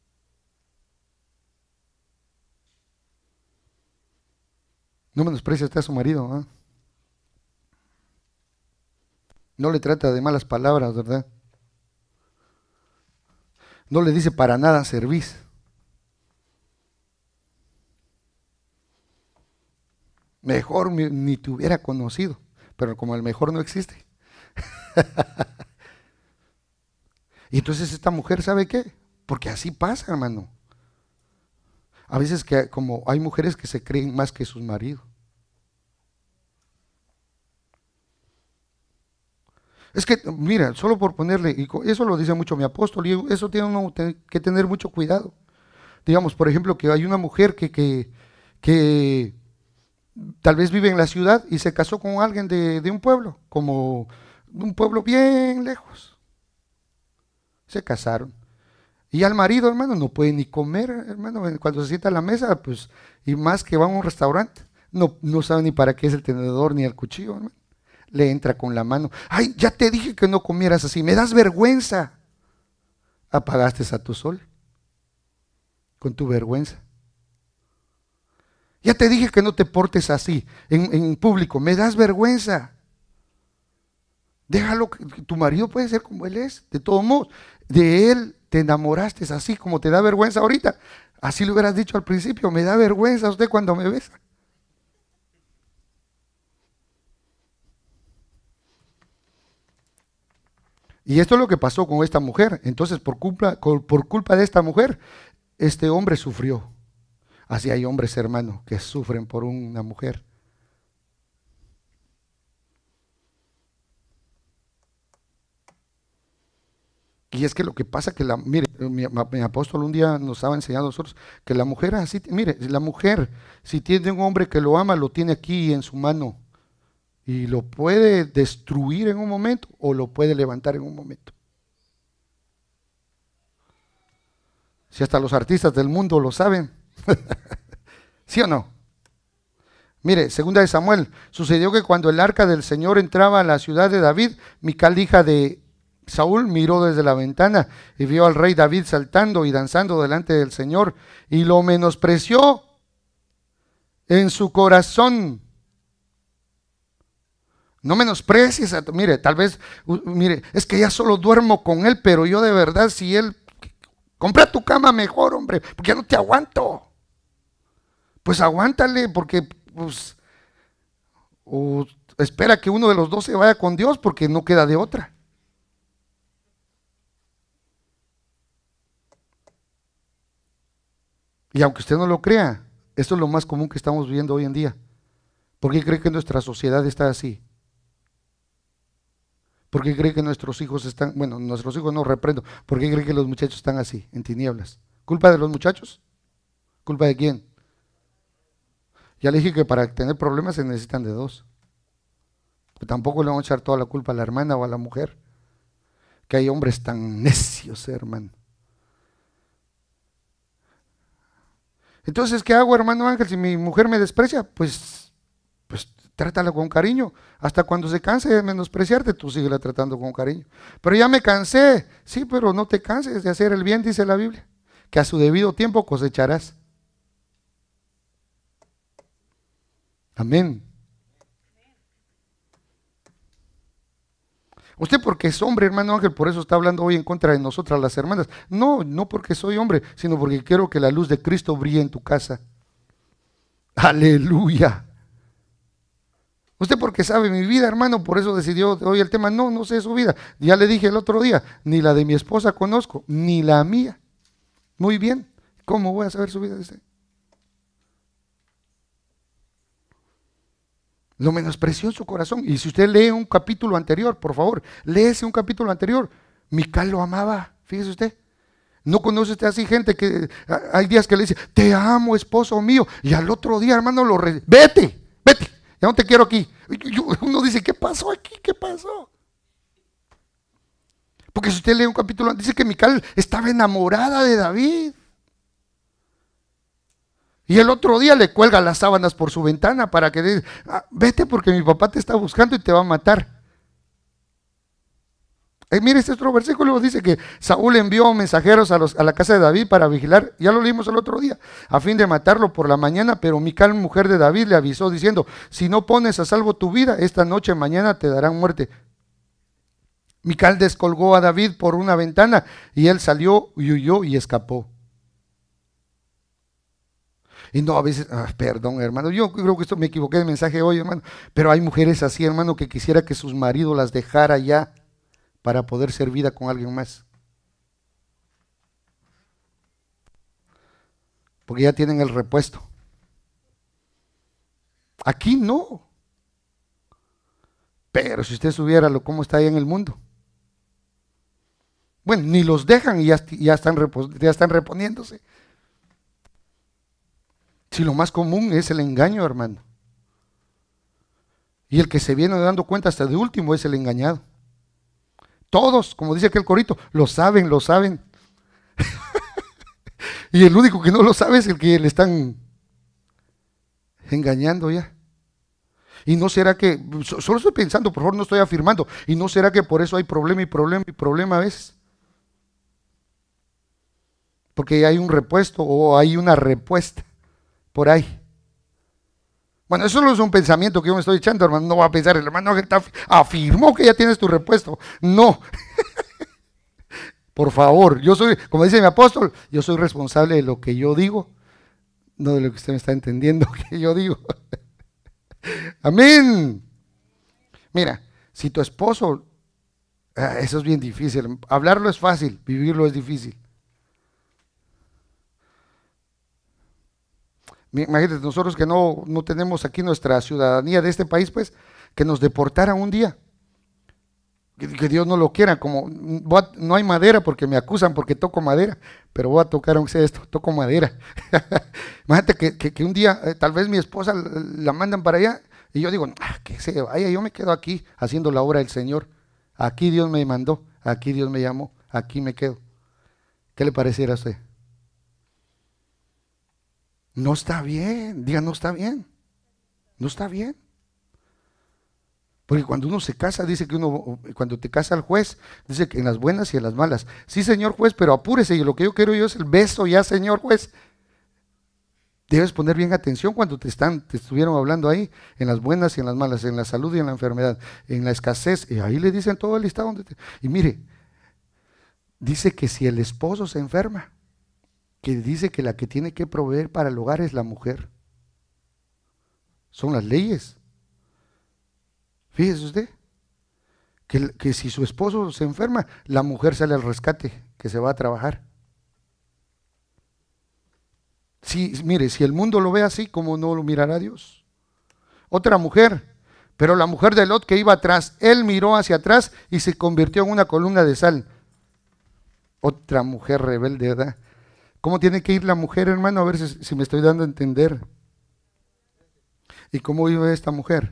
No menosprecia usted a su marido, ¿eh? No le trata de malas palabras, ¿verdad? No le dice para nada servís. Mejor ni te hubiera conocido, pero como el mejor no existe. Y entonces esta mujer, ¿sabe qué? Porque así pasa, hermano. A veces que como hay mujeres que se creen más que sus maridos. Es que, mira, solo por ponerle, y eso lo dice mucho mi apóstol, y eso tiene uno que tener mucho cuidado. digamos, por ejemplo, que hay una mujer que tal vez vive en la ciudad y se casó con alguien de un pueblo, como de un pueblo bien lejos. Se casaron. Y al marido, hermano, no puede ni comer, hermano, cuando se sienta a la mesa, pues, y más que va a un restaurante, no sabe ni para qué es el tenedor ni el cuchillo, hermano. Le entra con la mano. Ay, ya te dije que no comieras así, me das vergüenza. Apagaste a tu sol con tu vergüenza. Ya te dije que no te portes así en público, me das vergüenza. Déjalo, que tu marido puede ser como él es, de todos modos. De él te enamoraste así como te da vergüenza ahorita. Así lo hubieras dicho al principio, me da vergüenza usted cuando me besa. Y esto es lo que pasó con esta mujer. Entonces, por culpa de esta mujer, este hombre sufrió. Así hay hombres, hermanos, que sufren por una mujer. Y es que lo que pasa que mire, mi apóstol un día nos estaba enseñando a nosotros que la mujer así, mire, la mujer, si tiene un hombre que lo ama, lo tiene aquí en su mano y lo puede destruir en un momento o lo puede levantar en un momento. Si hasta los artistas del mundo lo saben, ¿sí o no? Mire, segunda de Samuel, sucedió que cuando el arca del Señor entraba a la ciudad de David, Mical, hija de Saúl, miró desde la ventana y vio al rey David saltando y danzando delante del Señor y lo menospreció en su corazón. No menosprecies, mire, tal vez, mire, es que ya solo duermo con él, pero yo de verdad, si él, compra tu cama mejor, hombre, porque ya no te aguanto. Pues aguántale, porque pues, o espera que uno de los dos se vaya con Dios, porque no queda de otra. Y aunque usted no lo crea, esto es lo más común que estamos viviendo hoy en día. ¿Por qué cree que nuestra sociedad está así? ¿Por qué cree que nuestros hijos están, bueno, nuestros hijos no reprendo, ¿por qué cree que los muchachos están así, en tinieblas? ¿Culpa de los muchachos? ¿Culpa de quién? Ya le dije que para tener problemas se necesitan de dos. Pues tampoco le vamos a echar toda la culpa a la hermana o a la mujer. Que hay hombres tan necios, hermano. Entonces, ¿qué hago, hermano Ángel? Si mi mujer me desprecia, pues trátala con cariño. Hasta cuando se canse de menospreciarte, tú síguela tratando con cariño. Pero ya me cansé. Sí, pero no te canses de hacer el bien, dice la Biblia. Que a su debido tiempo cosecharás. Amén. Usted porque es hombre, hermano Ángel, por eso está hablando hoy en contra de nosotras las hermanas. No, no porque soy hombre, sino porque quiero que la luz de Cristo brille en tu casa. Aleluya. Usted porque sabe mi vida, hermano, por eso decidió hoy el tema. No, no sé su vida. Ya le dije el otro día, ni la de mi esposa conozco, ni la mía. Muy bien, ¿cómo voy a saber su vida de usted? Lo menospreció en su corazón. Y si usted lee un capítulo anterior, por favor, léese un capítulo anterior. Mical lo amaba, fíjese usted. ¿No conoce usted así gente que hay días que le dice, te amo, esposo mío? Y al otro día, hermano, vete, ya no te quiero aquí. Uno dice, ¿qué pasó aquí? ¿Qué pasó? Porque si usted lee un capítulo, dice que Mical estaba enamorada de David. Y el otro día le cuelga las sábanas por su ventana para que diga, vete porque mi papá te está buscando y te va a matar. Mire, este otro versículo dice que Saúl envió mensajeros a la casa de David para vigilar, ya lo leímos el otro día, a fin de matarlo por la mañana, pero Mical, mujer de David, le avisó diciendo, si no pones a salvo tu vida, esta noche mañana te darán muerte. Mical descolgó a David por una ventana y él salió y huyó y escapó. Y no, a veces, perdón, hermano, yo creo que esto me equivoqué de mensaje hoy, hermano, pero hay mujeres así, hermano, que quisiera que sus maridos las dejara ya para poder ser vida con alguien más. Porque ya tienen el repuesto. Aquí no. Pero si usted supiera cómo está ahí en el mundo. Bueno, ni los dejan y ya están reponiéndose. Si lo más común es el engaño, hermano. Y el que se viene dando cuenta hasta de último es el engañado. Todos, como dice aquel corito, lo saben, lo saben. Y el único que no lo sabe es el que le están engañando ya. Y no será que, solo estoy pensando, por favor, no estoy afirmando, y no será que por eso hay problema y problema y problema a veces. Porque hay un repuesto o hay una respuesta por ahí. Bueno, eso no es un pensamiento que yo me estoy echando, hermano. No va a pensar, el hermano que afirmó que ya tienes tu repuesto. No. Por favor, yo soy, como dice mi apóstol, yo soy responsable de lo que yo digo, no de lo que usted me está entendiendo que yo digo. Amén. Mira, si tu esposo, eso es bien difícil. Hablarlo es fácil, vivirlo es difícil. Imagínate, nosotros que no tenemos aquí nuestra ciudadanía de este país, pues, que nos deportaran un día. Que Dios no lo quiera, como no hay madera porque me acusan porque toco madera, pero voy a tocar aunque sea esto, toco madera. Imagínate que un día tal vez mi esposa la mandan para allá y yo digo, que se vaya, yo me quedo aquí haciendo la obra del Señor. Aquí Dios me mandó, aquí Dios me llamó, aquí me quedo. ¿Qué le pareciera a usted? No está bien, diga no está bien, no está bien. Porque cuando uno se casa, dice que cuando te casa el juez, dice que en las buenas y en las malas. Sí, señor juez, pero apúrese, y lo que yo quiero yo es el beso ya, señor juez. Debes poner bien atención cuando te estuvieron hablando ahí, en las buenas y en las malas, en la salud y en la enfermedad, en la escasez, y ahí le dicen todo el listado. Y mire, dice que si el esposo se enferma, que dice que la que tiene que proveer para el hogar es la mujer. Son las leyes. Fíjese usted, que si su esposo se enferma, la mujer sale al rescate, que se va a trabajar. Mire, si el mundo lo ve así, ¿cómo no lo mirará Dios? Otra mujer, pero la mujer de Lot que iba atrás, él miró hacia atrás y se convirtió en una columna de sal. Otra mujer rebelde, ¿verdad? ¿Cómo tiene que ir la mujer, hermano? A ver si me estoy dando a entender. ¿Y cómo vive esta mujer?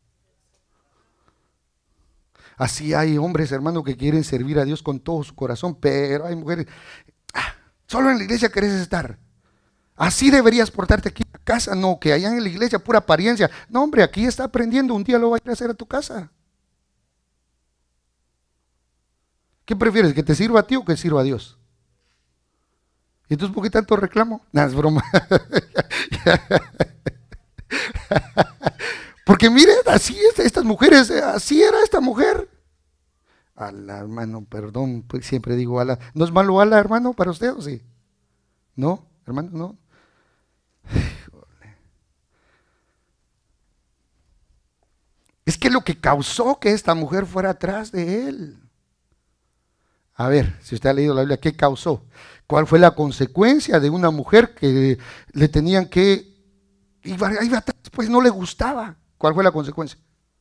Así hay hombres, hermano, que quieren servir a Dios con todo su corazón, pero hay mujeres, solo en la iglesia querés estar. Así deberías portarte aquí en la casa, no, que allá en la iglesia pura apariencia. No, hombre, aquí está aprendiendo, un día lo va a ir a hacer a tu casa. ¿Qué prefieres, que te sirva a ti o que sirva a Dios? ¿Y entonces por qué tanto reclamo? No, es broma. Porque mire, así es, estas mujeres, así era esta mujer. Ala, hermano, perdón, pues siempre digo ala. ¿No es malo ala, hermano, para usted o sí? ¿No, hermano? No. Es que lo que causó que esta mujer fuera atrás de él. A ver, si usted ha leído la Biblia, ¿qué causó? ¿Cuál fue la consecuencia de una mujer que le tenían que iba atrás, pues no le gustaba? ¿Cuál fue la consecuencia?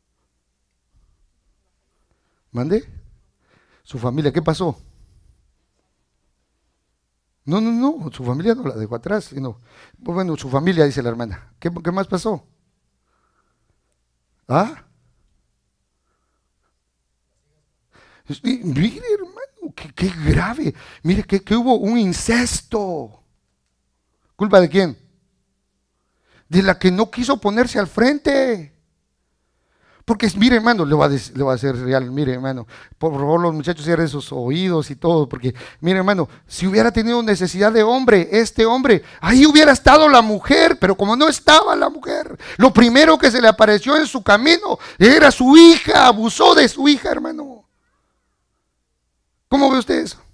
¿Mande? Su familia, ¿qué pasó? No, su familia no la dejó atrás, sino, bueno, su familia, dice la hermana. ¿Qué más pasó? ¿Ah? Mire, hermano, qué grave. Mire, que hubo un incesto. ¿Culpa de quién? De la que no quiso ponerse al frente. Porque, mire, hermano, le voy a hacer real, mire, hermano, por favor, los muchachos cierren sus oídos y todo, porque, mire, hermano, si hubiera tenido necesidad de hombre, este hombre, ahí hubiera estado la mujer, pero como no estaba la mujer, lo primero que se le apareció en su camino era su hija, abusó de su hija, hermano. ¿Cómo ve usted eso?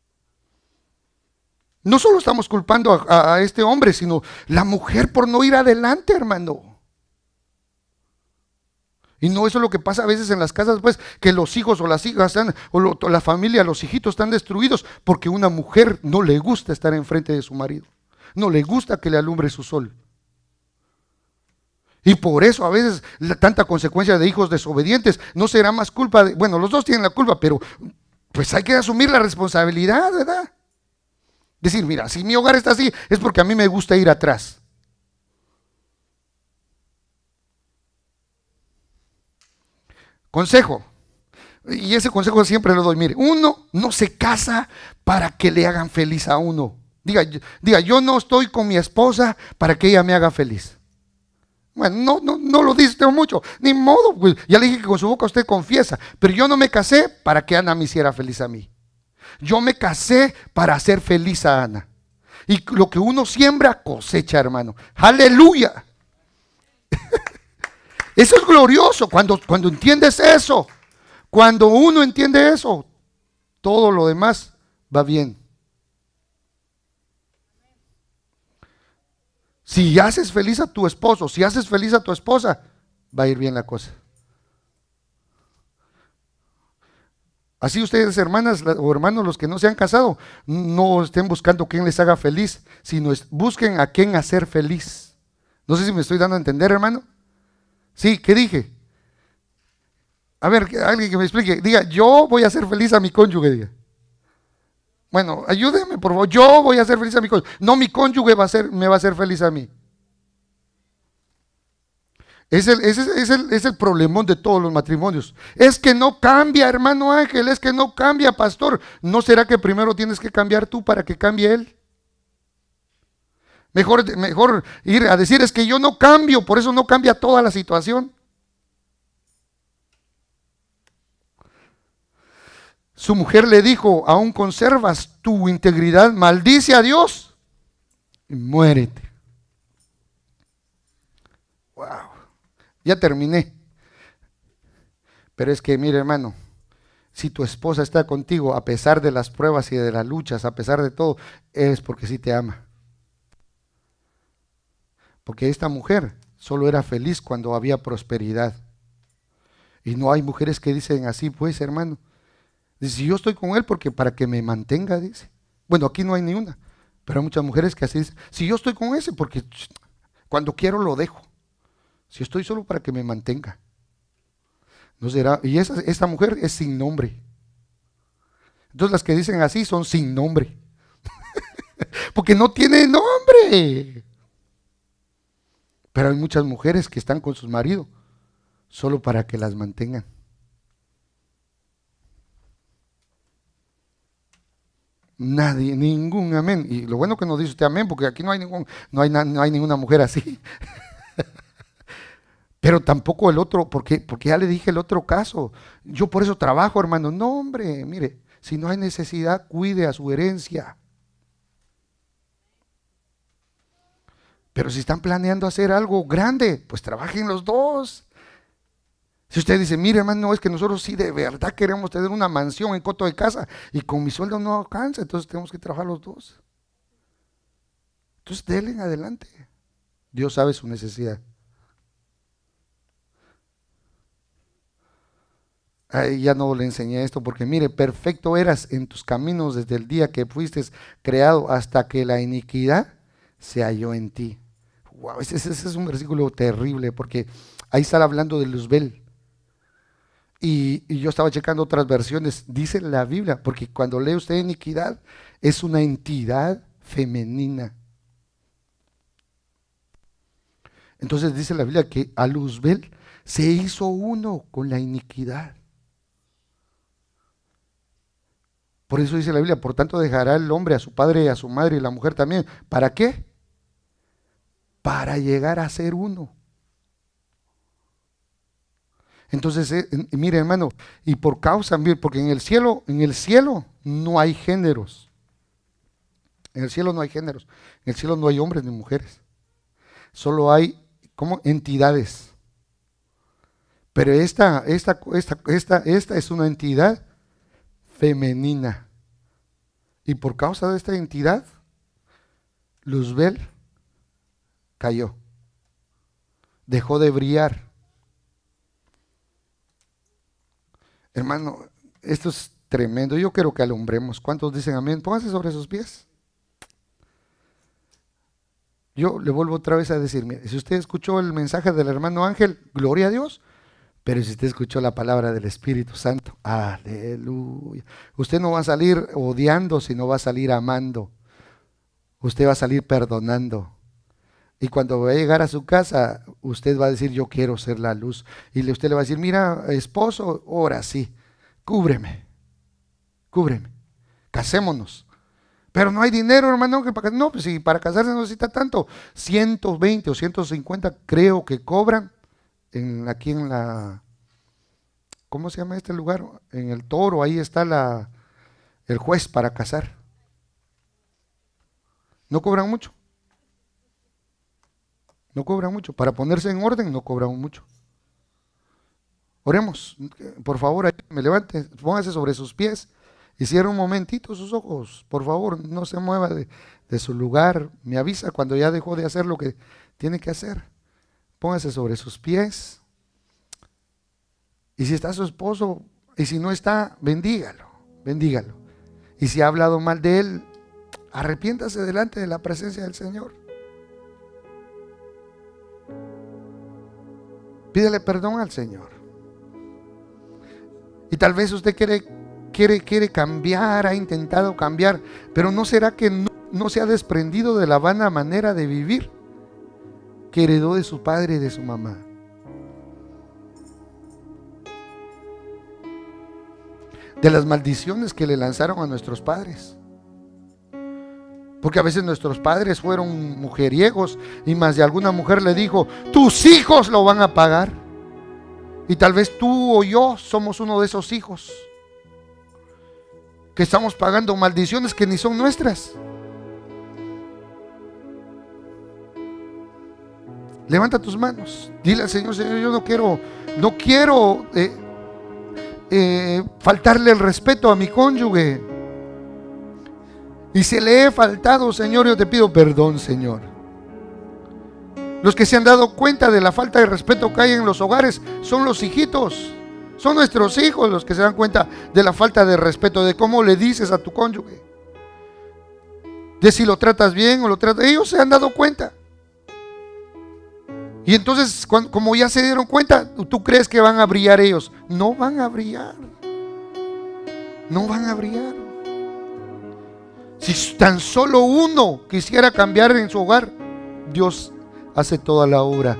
No solo estamos culpando a este hombre, sino la mujer por no ir adelante, hermano. Y no, eso es lo que pasa a veces en las casas, pues, que los hijos o las hijas están, la familia, los hijitos están destruidos porque una mujer no le gusta estar enfrente de su marido, no le gusta que le alumbre su sol. Y por eso a veces tanta consecuencia de hijos desobedientes. No será más culpa de, bueno, los dos tienen la culpa, pero pues hay que asumir la responsabilidad, ¿verdad? Decir, mira, si mi hogar está así, es porque a mí me gusta ir atrás. Consejo. Y ese consejo siempre lo doy. Mire, uno no se casa para que le hagan feliz a uno. Diga, yo no estoy con mi esposa para que ella me haga feliz. Bueno, no lo dice usted mucho, ni modo, pues, ya le dije que con su boca usted confiesa, pero yo no me casé para que Ana me hiciera feliz a mí. Yo me casé para hacer feliz a Ana. Y lo que uno siembra, cosecha, hermano. Aleluya. Eso es glorioso cuando entiendes eso. Cuando uno entiende eso, todo lo demás va bien. Si haces feliz a tu esposo, si haces feliz a tu esposa, va a ir bien la cosa. Así ustedes, hermanas o hermanos, los que no se han casado, no estén buscando quién les haga feliz, sino busquen a quién hacer feliz. No sé si me estoy dando a entender, hermano. Sí, ¿qué dije? A ver, alguien que me explique. Diga, yo voy a hacer feliz a mi cónyuge, diga. Bueno, ayúdenme, por favor. Yo voy a hacer feliz a mi cónyuge. No, mi cónyuge me va a hacer feliz a mí. Es el problemón de todos los matrimonios. Es que no cambia, hermano Ángel, es que no cambia, pastor. ¿No será que primero tienes que cambiar tú para que cambie él? Mejor ir a decir, es que yo no cambio, por eso no cambia toda la situación. Su mujer le dijo, aún conservas tu integridad, maldice a Dios y muérete. Wow, ya terminé. Pero es que, mire, hermano, si tu esposa está contigo a pesar de las pruebas y de las luchas, a pesar de todo, es porque sí te ama. Porque esta mujer solo era feliz cuando había prosperidad. Y no hay mujeres que dicen así, pues, hermano. Dice, si yo estoy con él porque para que me mantenga, dice. Bueno, aquí no hay ni una, pero hay muchas mujeres que así dicen, si yo estoy con ese porque cuando quiero lo dejo. Si yo estoy solo para que me mantenga. No será, y esta mujer es sin nombre. Entonces las que dicen así son sin nombre. Porque no tiene nombre. Pero hay muchas mujeres que están con sus maridos solo para que las mantengan. Nadie, ningún amén. Y lo bueno que nos dice usted amén, porque aquí no hay ninguna mujer así. Pero tampoco el otro, porque ya le dije el otro caso. Yo por eso trabajo, hermano. No, hombre, mire, si no hay necesidad, cuide a su herencia. Pero si están planeando hacer algo grande, pues trabajen los dos. Si usted dice, mire, hermano, es que nosotros sí de verdad queremos tener una mansión en coto de casa y con mi sueldo no alcanza, entonces tenemos que trabajar los dos. Entonces denle adelante. Dios sabe su necesidad. Ay, ya no le enseñé esto porque mire, perfecto eras en tus caminos desde el día que fuiste creado hasta que la iniquidad se halló en ti. Wow, ese es un versículo terrible porque ahí está hablando de Luzbel. Y yo estaba checando otras versiones, dice la Biblia, porque cuando lee usted iniquidad, es una entidad femenina. Entonces dice la Biblia que a Luzbel se hizo uno con la iniquidad. Por eso dice la Biblia, por tanto dejará el hombre a su padre y a su madre y la mujer también. ¿Para qué? Para llegar a ser uno. Entonces, mire, hermano, y por causa, porque en el cielo no hay géneros. En el cielo no hay géneros. En el cielo no hay hombres ni mujeres. Solo hay como entidades. Pero esta es una entidad femenina. Y por causa de esta entidad, Luzbel cayó. Dejó de brillar. Hermano, esto es tremendo. Yo quiero que alumbremos. ¿Cuántos dicen amén? Pónganse sobre sus pies. Yo le vuelvo otra vez a decir, mire, si usted escuchó el mensaje del hermano Ángel, gloria a Dios. Pero si usted escuchó la palabra del Espíritu Santo, aleluya. Usted no va a salir odiando, sino va a salir amando. Usted va a salir perdonando. Y cuando va a llegar a su casa, usted va a decir, yo quiero ser la luz. Y usted le va a decir, mira, esposo, ahora sí, cúbreme, casémonos. Pero no hay dinero, hermano, no, pues si para casarse no necesita tanto. 120 o 150 creo que cobran aquí en la, ¿cómo se llama este lugar? En el Toro, ahí está el juez para casar. No cobran mucho. No cobran mucho. Para ponerse en orden no cobran mucho. Oremos. Por favor, ahí me levante, póngase sobre sus pies y cierre un momentito sus ojos. Por favor, no se mueva de su lugar. Me avisa cuando ya dejó de hacer lo que tiene que hacer. Póngase sobre sus pies. Y si está su esposo, y si no está, bendígalo. Y si ha hablado mal de él, arrepiéntase delante de la presencia del Señor. Pídele perdón al Señor. Y tal vez usted quiere cambiar, ha intentado cambiar, pero ¿no será que no se ha desprendido de la vana manera de vivir que heredó de su padre y de su mamá? De las maldiciones que le lanzaron a nuestros padres. Porque a veces nuestros padres fueron mujeriegos y más de alguna mujer le dijo, tus hijos lo van a pagar. Y tal vez tú o yo somos uno de esos hijos que estamos pagando maldiciones que ni son nuestras. Levanta tus manos, dile al Señor, Señor, yo no quiero faltarle el respeto a mi cónyuge. Y si le he faltado, Señor, yo te pido perdón, Señor. Los que se han dado cuenta de la falta de respeto que hay en los hogares son los hijitos. Son nuestros hijos los que se dan cuenta de la falta de respeto, de cómo le dices a tu cónyuge, de si lo tratas bien o lo tratas. Ellos se han dado cuenta. Y entonces, como ya se dieron cuenta, ¿tú crees que van a brillar ellos? No van a brillar. No van a brillar. Si tan solo uno quisiera cambiar en su hogar, Dios hace toda la obra.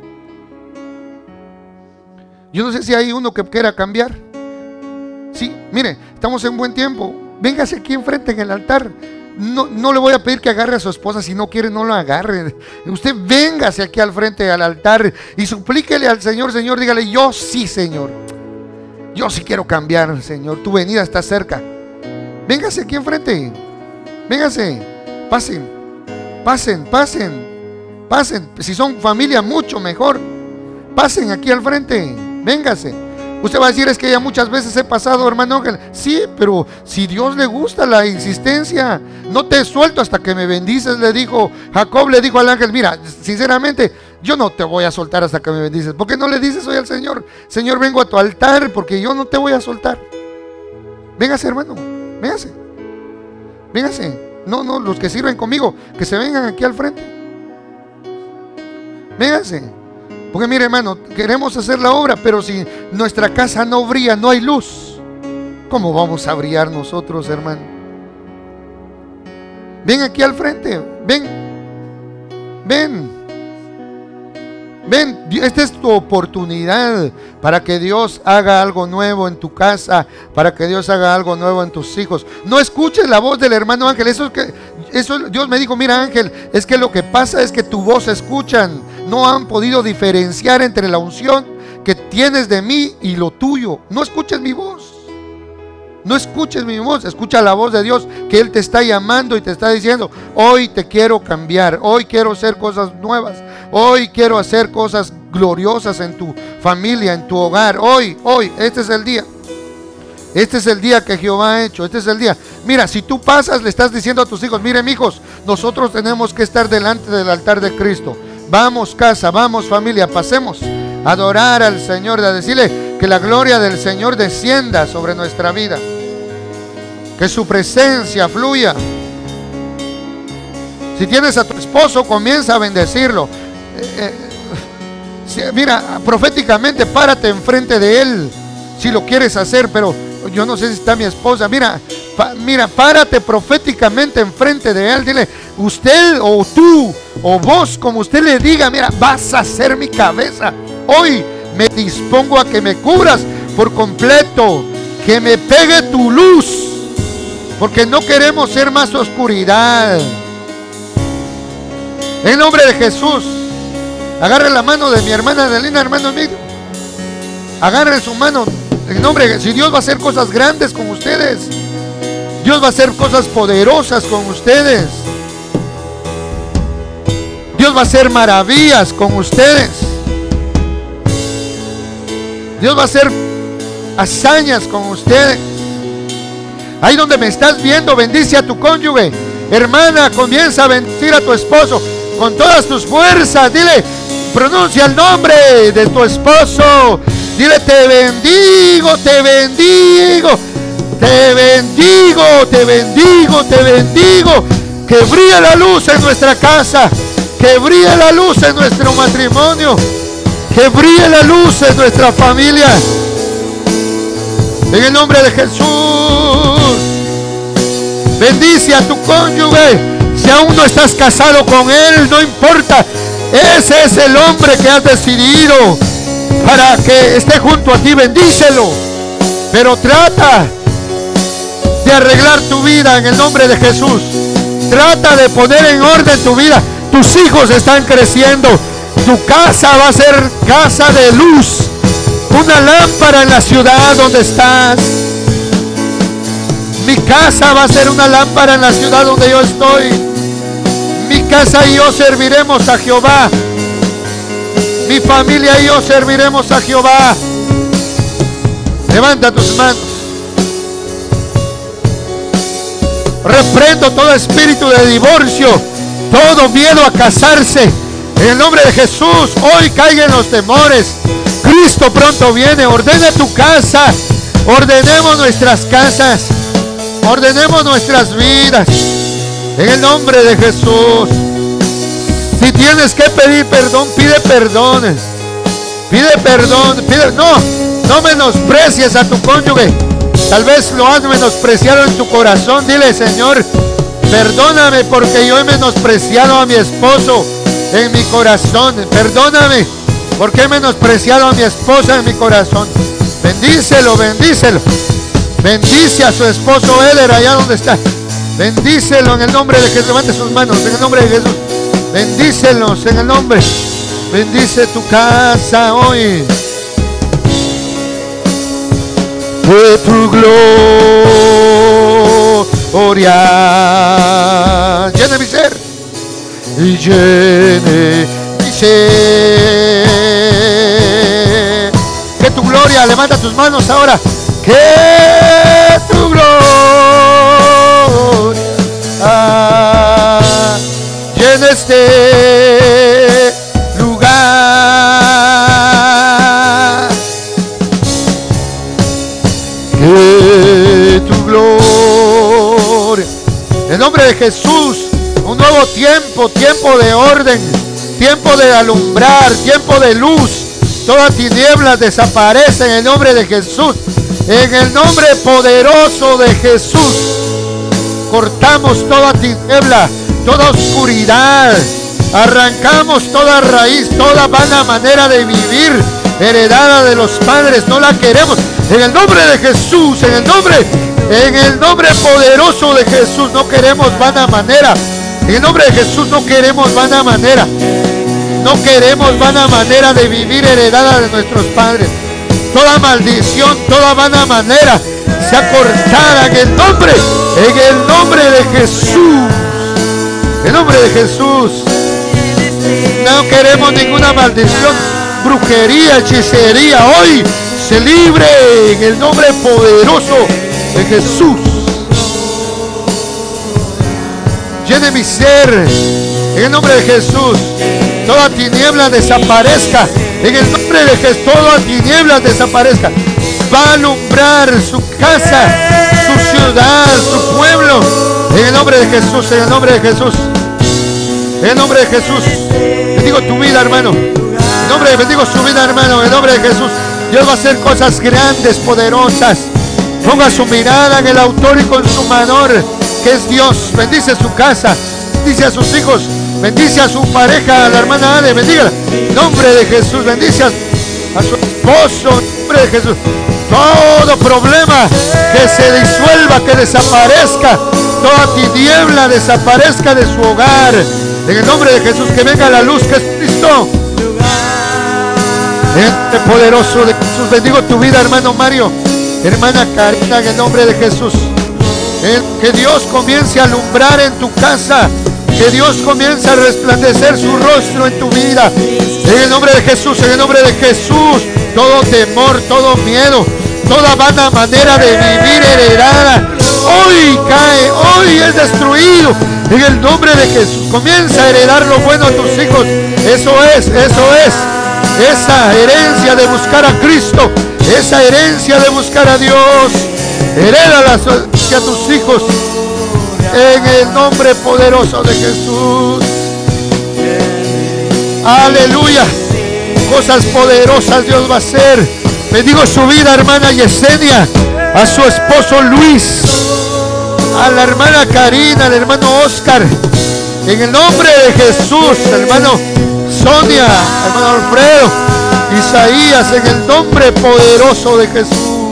Yo no sé si hay uno que quiera cambiar. Sí, mire, estamos en buen tiempo. Véngase aquí enfrente en el altar. No le voy a pedir que agarre a su esposa. Si no quiere, no lo agarre. Usted véngase aquí al frente al altar y suplíquele al Señor. Señor, dígale, yo sí, Señor, yo sí quiero cambiar, Señor, tu venida está cerca. Véngase aquí enfrente. Véngase, pasen. Si son familia, mucho mejor. Pasen aquí al frente, véngase. Usted va a decir, es que ya muchas veces he pasado, hermano Ángel. Sí, pero si Dios le gusta la insistencia, no te suelto hasta que me bendices, le dijo Jacob, le dijo al ángel, mira, sinceramente, yo no te voy a soltar hasta que me bendices. ¿Por qué no le dices hoy al Señor, Señor, vengo a tu altar porque yo no te voy a soltar? Véngase, hermano, véngase. No, los que sirven conmigo, que se vengan aquí al frente. Vénganse. Porque mire, hermano, queremos hacer la obra, pero si nuestra casa no brilla, no hay luz, ¿cómo vamos a brillar nosotros, hermano? Ven aquí al frente. Ven. Esta es tu oportunidad para que Dios haga algo nuevo en tu casa, para que Dios haga algo nuevo en tus hijos. No escuches la voz del hermano Ángel. Eso Dios me dijo, mira, Ángel, es que lo que pasa es que tu voz escuchan. No han podido diferenciar entre la unción que tienes de mí y lo tuyo. No escuches mi voz. No escuches mi voz, escucha la voz de Dios, que Él te está llamando y te está diciendo, hoy te quiero cambiar, hoy quiero hacer cosas nuevas, hoy quiero hacer cosas gloriosas en tu familia, en tu hogar. Hoy, este es el día. Este es el día que Jehová ha hecho, este es el día. Mira, si tú pasas, le estás diciendo a tus hijos, miren, hijos, nosotros tenemos que estar delante del altar de Cristo. Vamos casa, vamos familia, pasemos a adorar al Señor, a decirle que la gloria del Señor descienda sobre nuestra vida, que su presencia fluya. Si tienes a tu esposo, comienza a bendecirlo. Mira, proféticamente párate enfrente de él si lo quieres hacer, pero yo no sé si está mi esposa. Mira, párate proféticamente enfrente de él. Dile, usted o tú o voz, como usted le diga, mira, vas a ser mi cabeza. Hoy me dispongo a que me cubras por completo, que me pegue tu luz, porque no queremos ser más oscuridad. En nombre de Jesús, agarre la mano de mi hermana Adelina, hermano mío. Agarre su mano. En nombre de Jesús. Si Dios va a hacer cosas grandes con ustedes, Dios va a hacer cosas poderosas con ustedes, Dios va a hacer maravillas con ustedes, Dios va a hacer hazañas con ustedes. Ahí donde me estás viendo, bendice a tu cónyuge. Hermana, comienza a bendecir a tu esposo con todas tus fuerzas. Dile, pronuncia el nombre de tu esposo. Dile, te bendigo, te bendigo, te bendigo, te bendigo, te bendigo. Que brille la luz en nuestra casa, que brille la luz en nuestro matrimonio, que brille la luz en nuestra familia. En el nombre de Jesús, bendice a tu cónyuge. Si aún no estás casado con él, no importa. Ese es el hombre que has decidido para que esté junto a ti. Bendícelo, pero trata de arreglar tu vida en el nombre de Jesús. Trata de poner en orden tu vida. Tus hijos están creciendo. Tu casa va a ser casa de luz, una lámpara en la ciudad donde estás. Mi casa va a ser una lámpara en la ciudad donde yo estoy. Mi casa y yo serviremos a Jehová. Mi familia y yo serviremos a Jehová. Levanta tus manos. Reprendo todo espíritu de divorcio, todo miedo a casarse. En el nombre de Jesús, hoy caigan los temores. Cristo pronto viene. Ordena tu casa. Ordenemos nuestras casas. Ordenemos nuestras vidas. En el nombre de Jesús. Si tienes que pedir perdón, pide perdón. Pide perdón. No menosprecies a tu cónyuge. Tal vez lo has menospreciado en tu corazón. Dile, Señor, perdóname porque yo he menospreciado a mi esposo en mi corazón. Perdóname porque he menospreciado a mi esposa en mi corazón. Bendícelo, bendícelo. Bendice a su esposo Eder allá donde está. Bendícelo en el nombre de Jesús. Levante sus manos en el nombre de Jesús. Bendícelos en el nombre. Bendice tu casa hoy. De tu gloria llene mi ser y llene mi ser. Que tu gloria, levanta tus manos ahora. Que tu gloria llene este lugar. Que tu gloria. En el nombre de Jesús, un nuevo tiempo, tiempo de orden, tiempo de alumbrar, tiempo de luz. Toda tiniebla desaparece en el nombre de Jesús. En el nombre poderoso de Jesús, cortamos toda tiniebla, toda oscuridad. Arrancamos toda raíz, toda vana manera de vivir heredada de los padres. No la queremos. En el nombre de Jesús, en el nombre poderoso de Jesús, no queremos vana manera. En el nombre de Jesús no queremos vana manera. No queremos vana manera de vivir heredada de nuestros padres. Toda maldición, toda vana manera sea cortada en el nombre de Jesús. En el nombre de Jesús. No queremos ninguna maldición, brujería, hechicería. Hoy se libre en el nombre poderoso de Jesús. Llene mi ser en el nombre de Jesús. Toda tiniebla desaparezca en el nombre de Jesús. Toda tiniebla desaparezca. Va a alumbrar su casa, su ciudad, su pueblo. En el nombre de Jesús, en el nombre de Jesús. En el nombre de Jesús. Bendigo tu vida, hermano. Bendigo su vida, hermano. En el nombre de Jesús. Dios va a hacer cosas grandes, poderosas. Ponga su mirada en el autor y consumador, que es Dios. Bendice su casa, bendice a sus hijos. Bendice a su pareja, a la hermana Ale, bendígala. En nombre de Jesús, bendice a su esposo, en nombre de Jesús. Todo problema que se disuelva, que desaparezca. Toda tiniebla desaparezca de su hogar. En el nombre de Jesús, que venga la luz que es Cristo. En el poderoso de Jesús, bendigo tu vida, hermano Mario, hermana Karina, en el nombre de Jesús. Que Dios comience a alumbrar en tu casa. Que Dios comience a resplandecer su rostro en tu vida. En el nombre de Jesús, en el nombre de Jesús. Todo temor, todo miedo, toda vana manera de vivir heredada, hoy cae, hoy es destruido. En el nombre de Jesús, comienza a heredar lo bueno a tus hijos. Eso es. Esa herencia de buscar a Cristo, esa herencia de buscar a Dios, herédala a tus hijos. En el nombre poderoso de Jesús. Aleluya. Cosas poderosas Dios va a hacer. Bendigo su vida, hermana Yesenia, a su esposo Luis, a la hermana Karina, al hermano Oscar. En el nombre de Jesús, hermano Sonia, hermano Alfredo, Isaías, en el nombre poderoso de Jesús.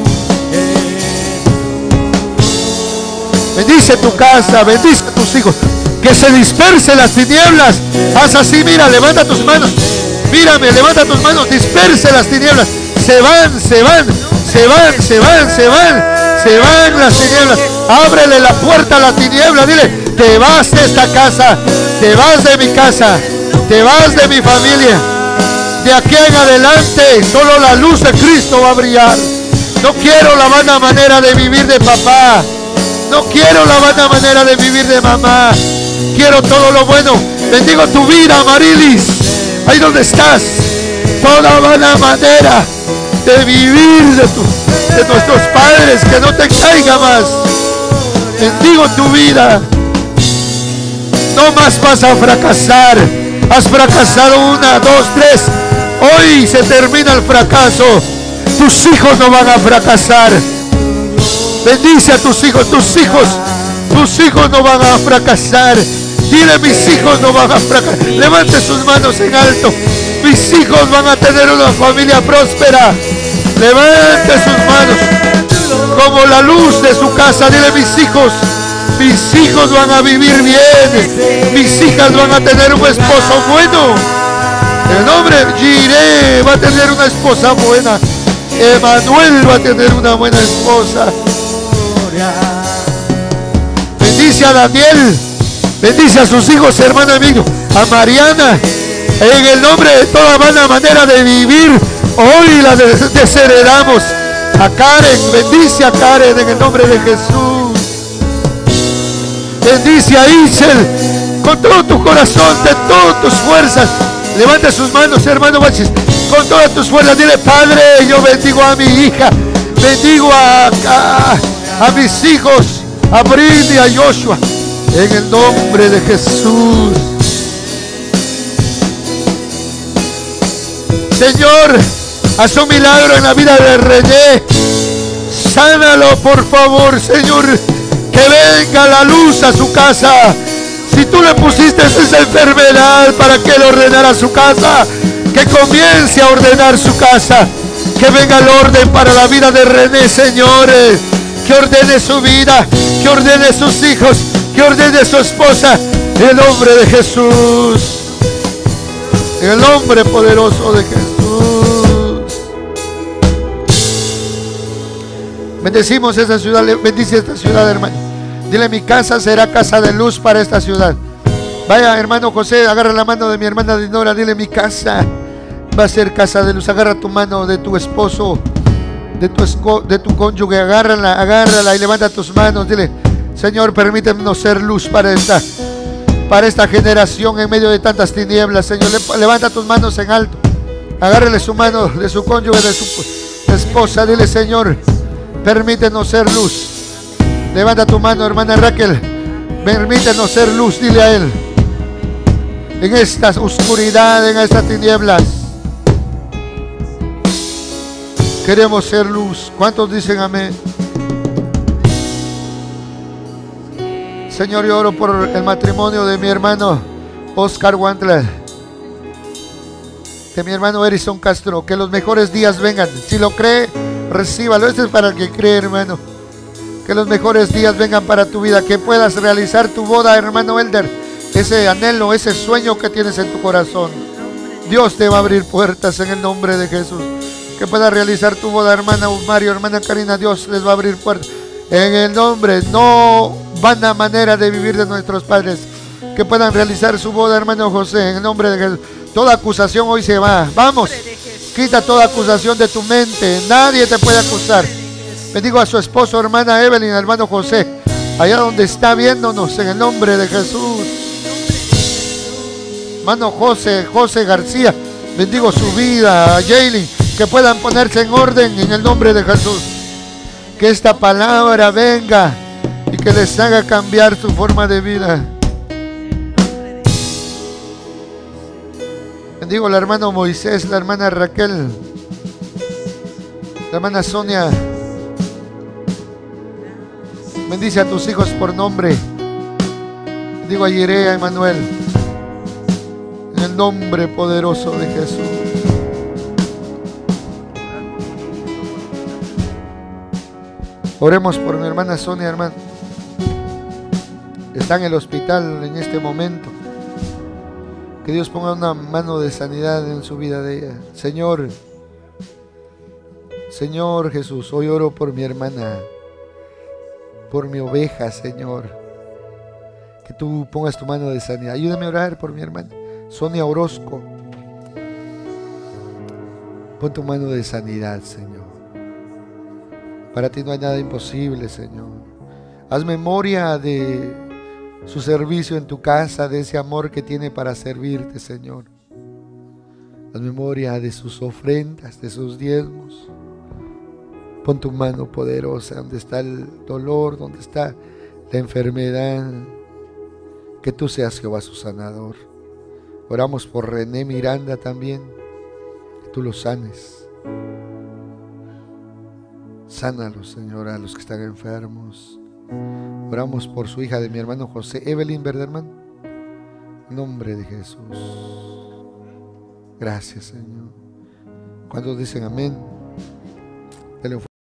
Bendice tu casa, bendice a tus hijos. Que se dispersen las tinieblas. Haz así, mira, levanta tus manos. Mírame, levanta tus manos, disperse las tinieblas. Se van las tinieblas. Ábrele la puerta a la tiniebla. Dile, te vas de esta casa, te vas de mi casa, te vas de mi familia. De aquí en adelante solo la luz de Cristo va a brillar. No quiero la vana manera de vivir de papá. No quiero la vana manera de vivir de mamá. Quiero todo lo bueno. Bendigo tu vida, Marilis. Ahí donde estás. Toda vana manera de vivir de nuestros padres, que no te caiga más. Bendigo tu vida. No más vas a fracasar. Has fracasado 1, 2, 3. Hoy se termina el fracaso. Tus hijos no van a fracasar. Bendice a tus hijos no van a fracasar. Dile, mis hijos no van a fracasar. Levante sus manos en alto. Mis hijos van a tener una familia próspera. Levante sus manos como la luz de su casa. Dile, mis hijos van a vivir bien. Mis hijas van a tener un esposo bueno. El nombre Jireh va a tener una esposa buena. Emanuel va a tener una buena esposa. Bendice a Daniel. Bendice a sus hijos, hermano amigo. A Mariana. En el nombre de toda vana manera de vivir, hoy la desheredamos. A Karen. Bendice a Karen en el nombre de Jesús. Bendice a Isel con todo tu corazón, de todas tus fuerzas. Levanta sus manos, hermano Bachis, con todas tus fuerzas. Dile, Padre, yo bendigo a mi hija. Bendigo a mis hijos, a Britney y a Joshua, en el nombre de Jesús. Señor, haz un milagro en la vida de René. Sánalo, por favor, Señor. Que venga la luz a su casa. Si tú le pusiste esa enfermedad para que él ordenara su casa, que comience a ordenar su casa. Que venga el orden para la vida de René, señores. Que ordene su vida, que ordene sus hijos, que ordene su esposa. En el nombre de Jesús. En el nombre poderoso de Jesús. Bendecimos esta ciudad. Bendice esta ciudad, hermano. Dile, mi casa será casa de luz para esta ciudad. Vaya, hermano José, agarra la mano de mi hermana Dinora. Dile, mi casa va a ser casa de luz. Agarra tu mano de tu esposo, de tu cónyuge. Agárrala y levanta tus manos. Dile, Señor, permítenos ser luz para esta generación en medio de tantas tinieblas. Señor, levanta tus manos en alto. Agárrale su mano de su cónyuge, de su esposa. Dile, Señor, permítenos ser luz. Levanta tu mano, hermana Raquel. Permítenos ser luz, dile a él. En esta oscuridad, en estas tinieblas, queremos ser luz. ¿Cuántos dicen amén? Señor, yo oro por el matrimonio de mi hermano Oscar Wantla, de mi hermano Erison Castro, que los mejores días vengan. Si lo cree, recíbalo. Este es para el que cree, hermano. Que los mejores días vengan para tu vida, que puedas realizar tu boda, hermano Elder. Ese anhelo, ese sueño que tienes en tu corazón, Dios te va a abrir puertas en el nombre de Jesús. Que puedas realizar tu boda, hermana Mario, hermana Karina, Dios les va a abrir puertas en el nombre, no vana manera de vivir de nuestros padres. Que puedan realizar su boda, hermano José, en el nombre de Jesús. Toda acusación hoy se va. Vamos, quita toda acusación de tu mente. Nadie te puede acusar. Bendigo a su esposo, hermana Evelyn, hermano José, allá donde está viéndonos, en el nombre de Jesús. Hermano José García, bendigo su vida. A Jaylin, que puedan ponerse en orden en el nombre de Jesús. Que esta palabra venga y que les haga cambiar su forma de vida. Bendigo al hermano Moisés, la hermana Raquel, la hermana Sonia. Bendice a tus hijos por nombre. Bendigo a Yerea, a Emanuel, en el nombre poderoso de Jesús. Oremos por mi hermana Sonia, hermano. Está en el hospital en este momento. Que Dios ponga una mano de sanidad en su vida de ella. Señor Jesús, hoy oro por mi hermana, por mi oveja, Señor. Que tú pongas tu mano de sanidad. Ayúdame a orar por mi hermana Sonia Orozco. Pon tu mano de sanidad, Señor. Para ti no hay nada imposible, Señor. Haz memoria de su servicio en tu casa, de ese amor que tiene para servirte, Señor. Haz memoria de sus ofrendas, de sus diezmos. Pon tu mano poderosa donde está el dolor, donde está la enfermedad. Que tú seas Jehová su sanador. Oramos por René Miranda también. Que tú los sanes. Sánalos, Señor, a los que están enfermos. Oramos por su hija de mi hermano José, Evelyn, ¿verdad, hermano? En nombre de Jesús. Gracias, Señor. ¿Cuántos dicen amén?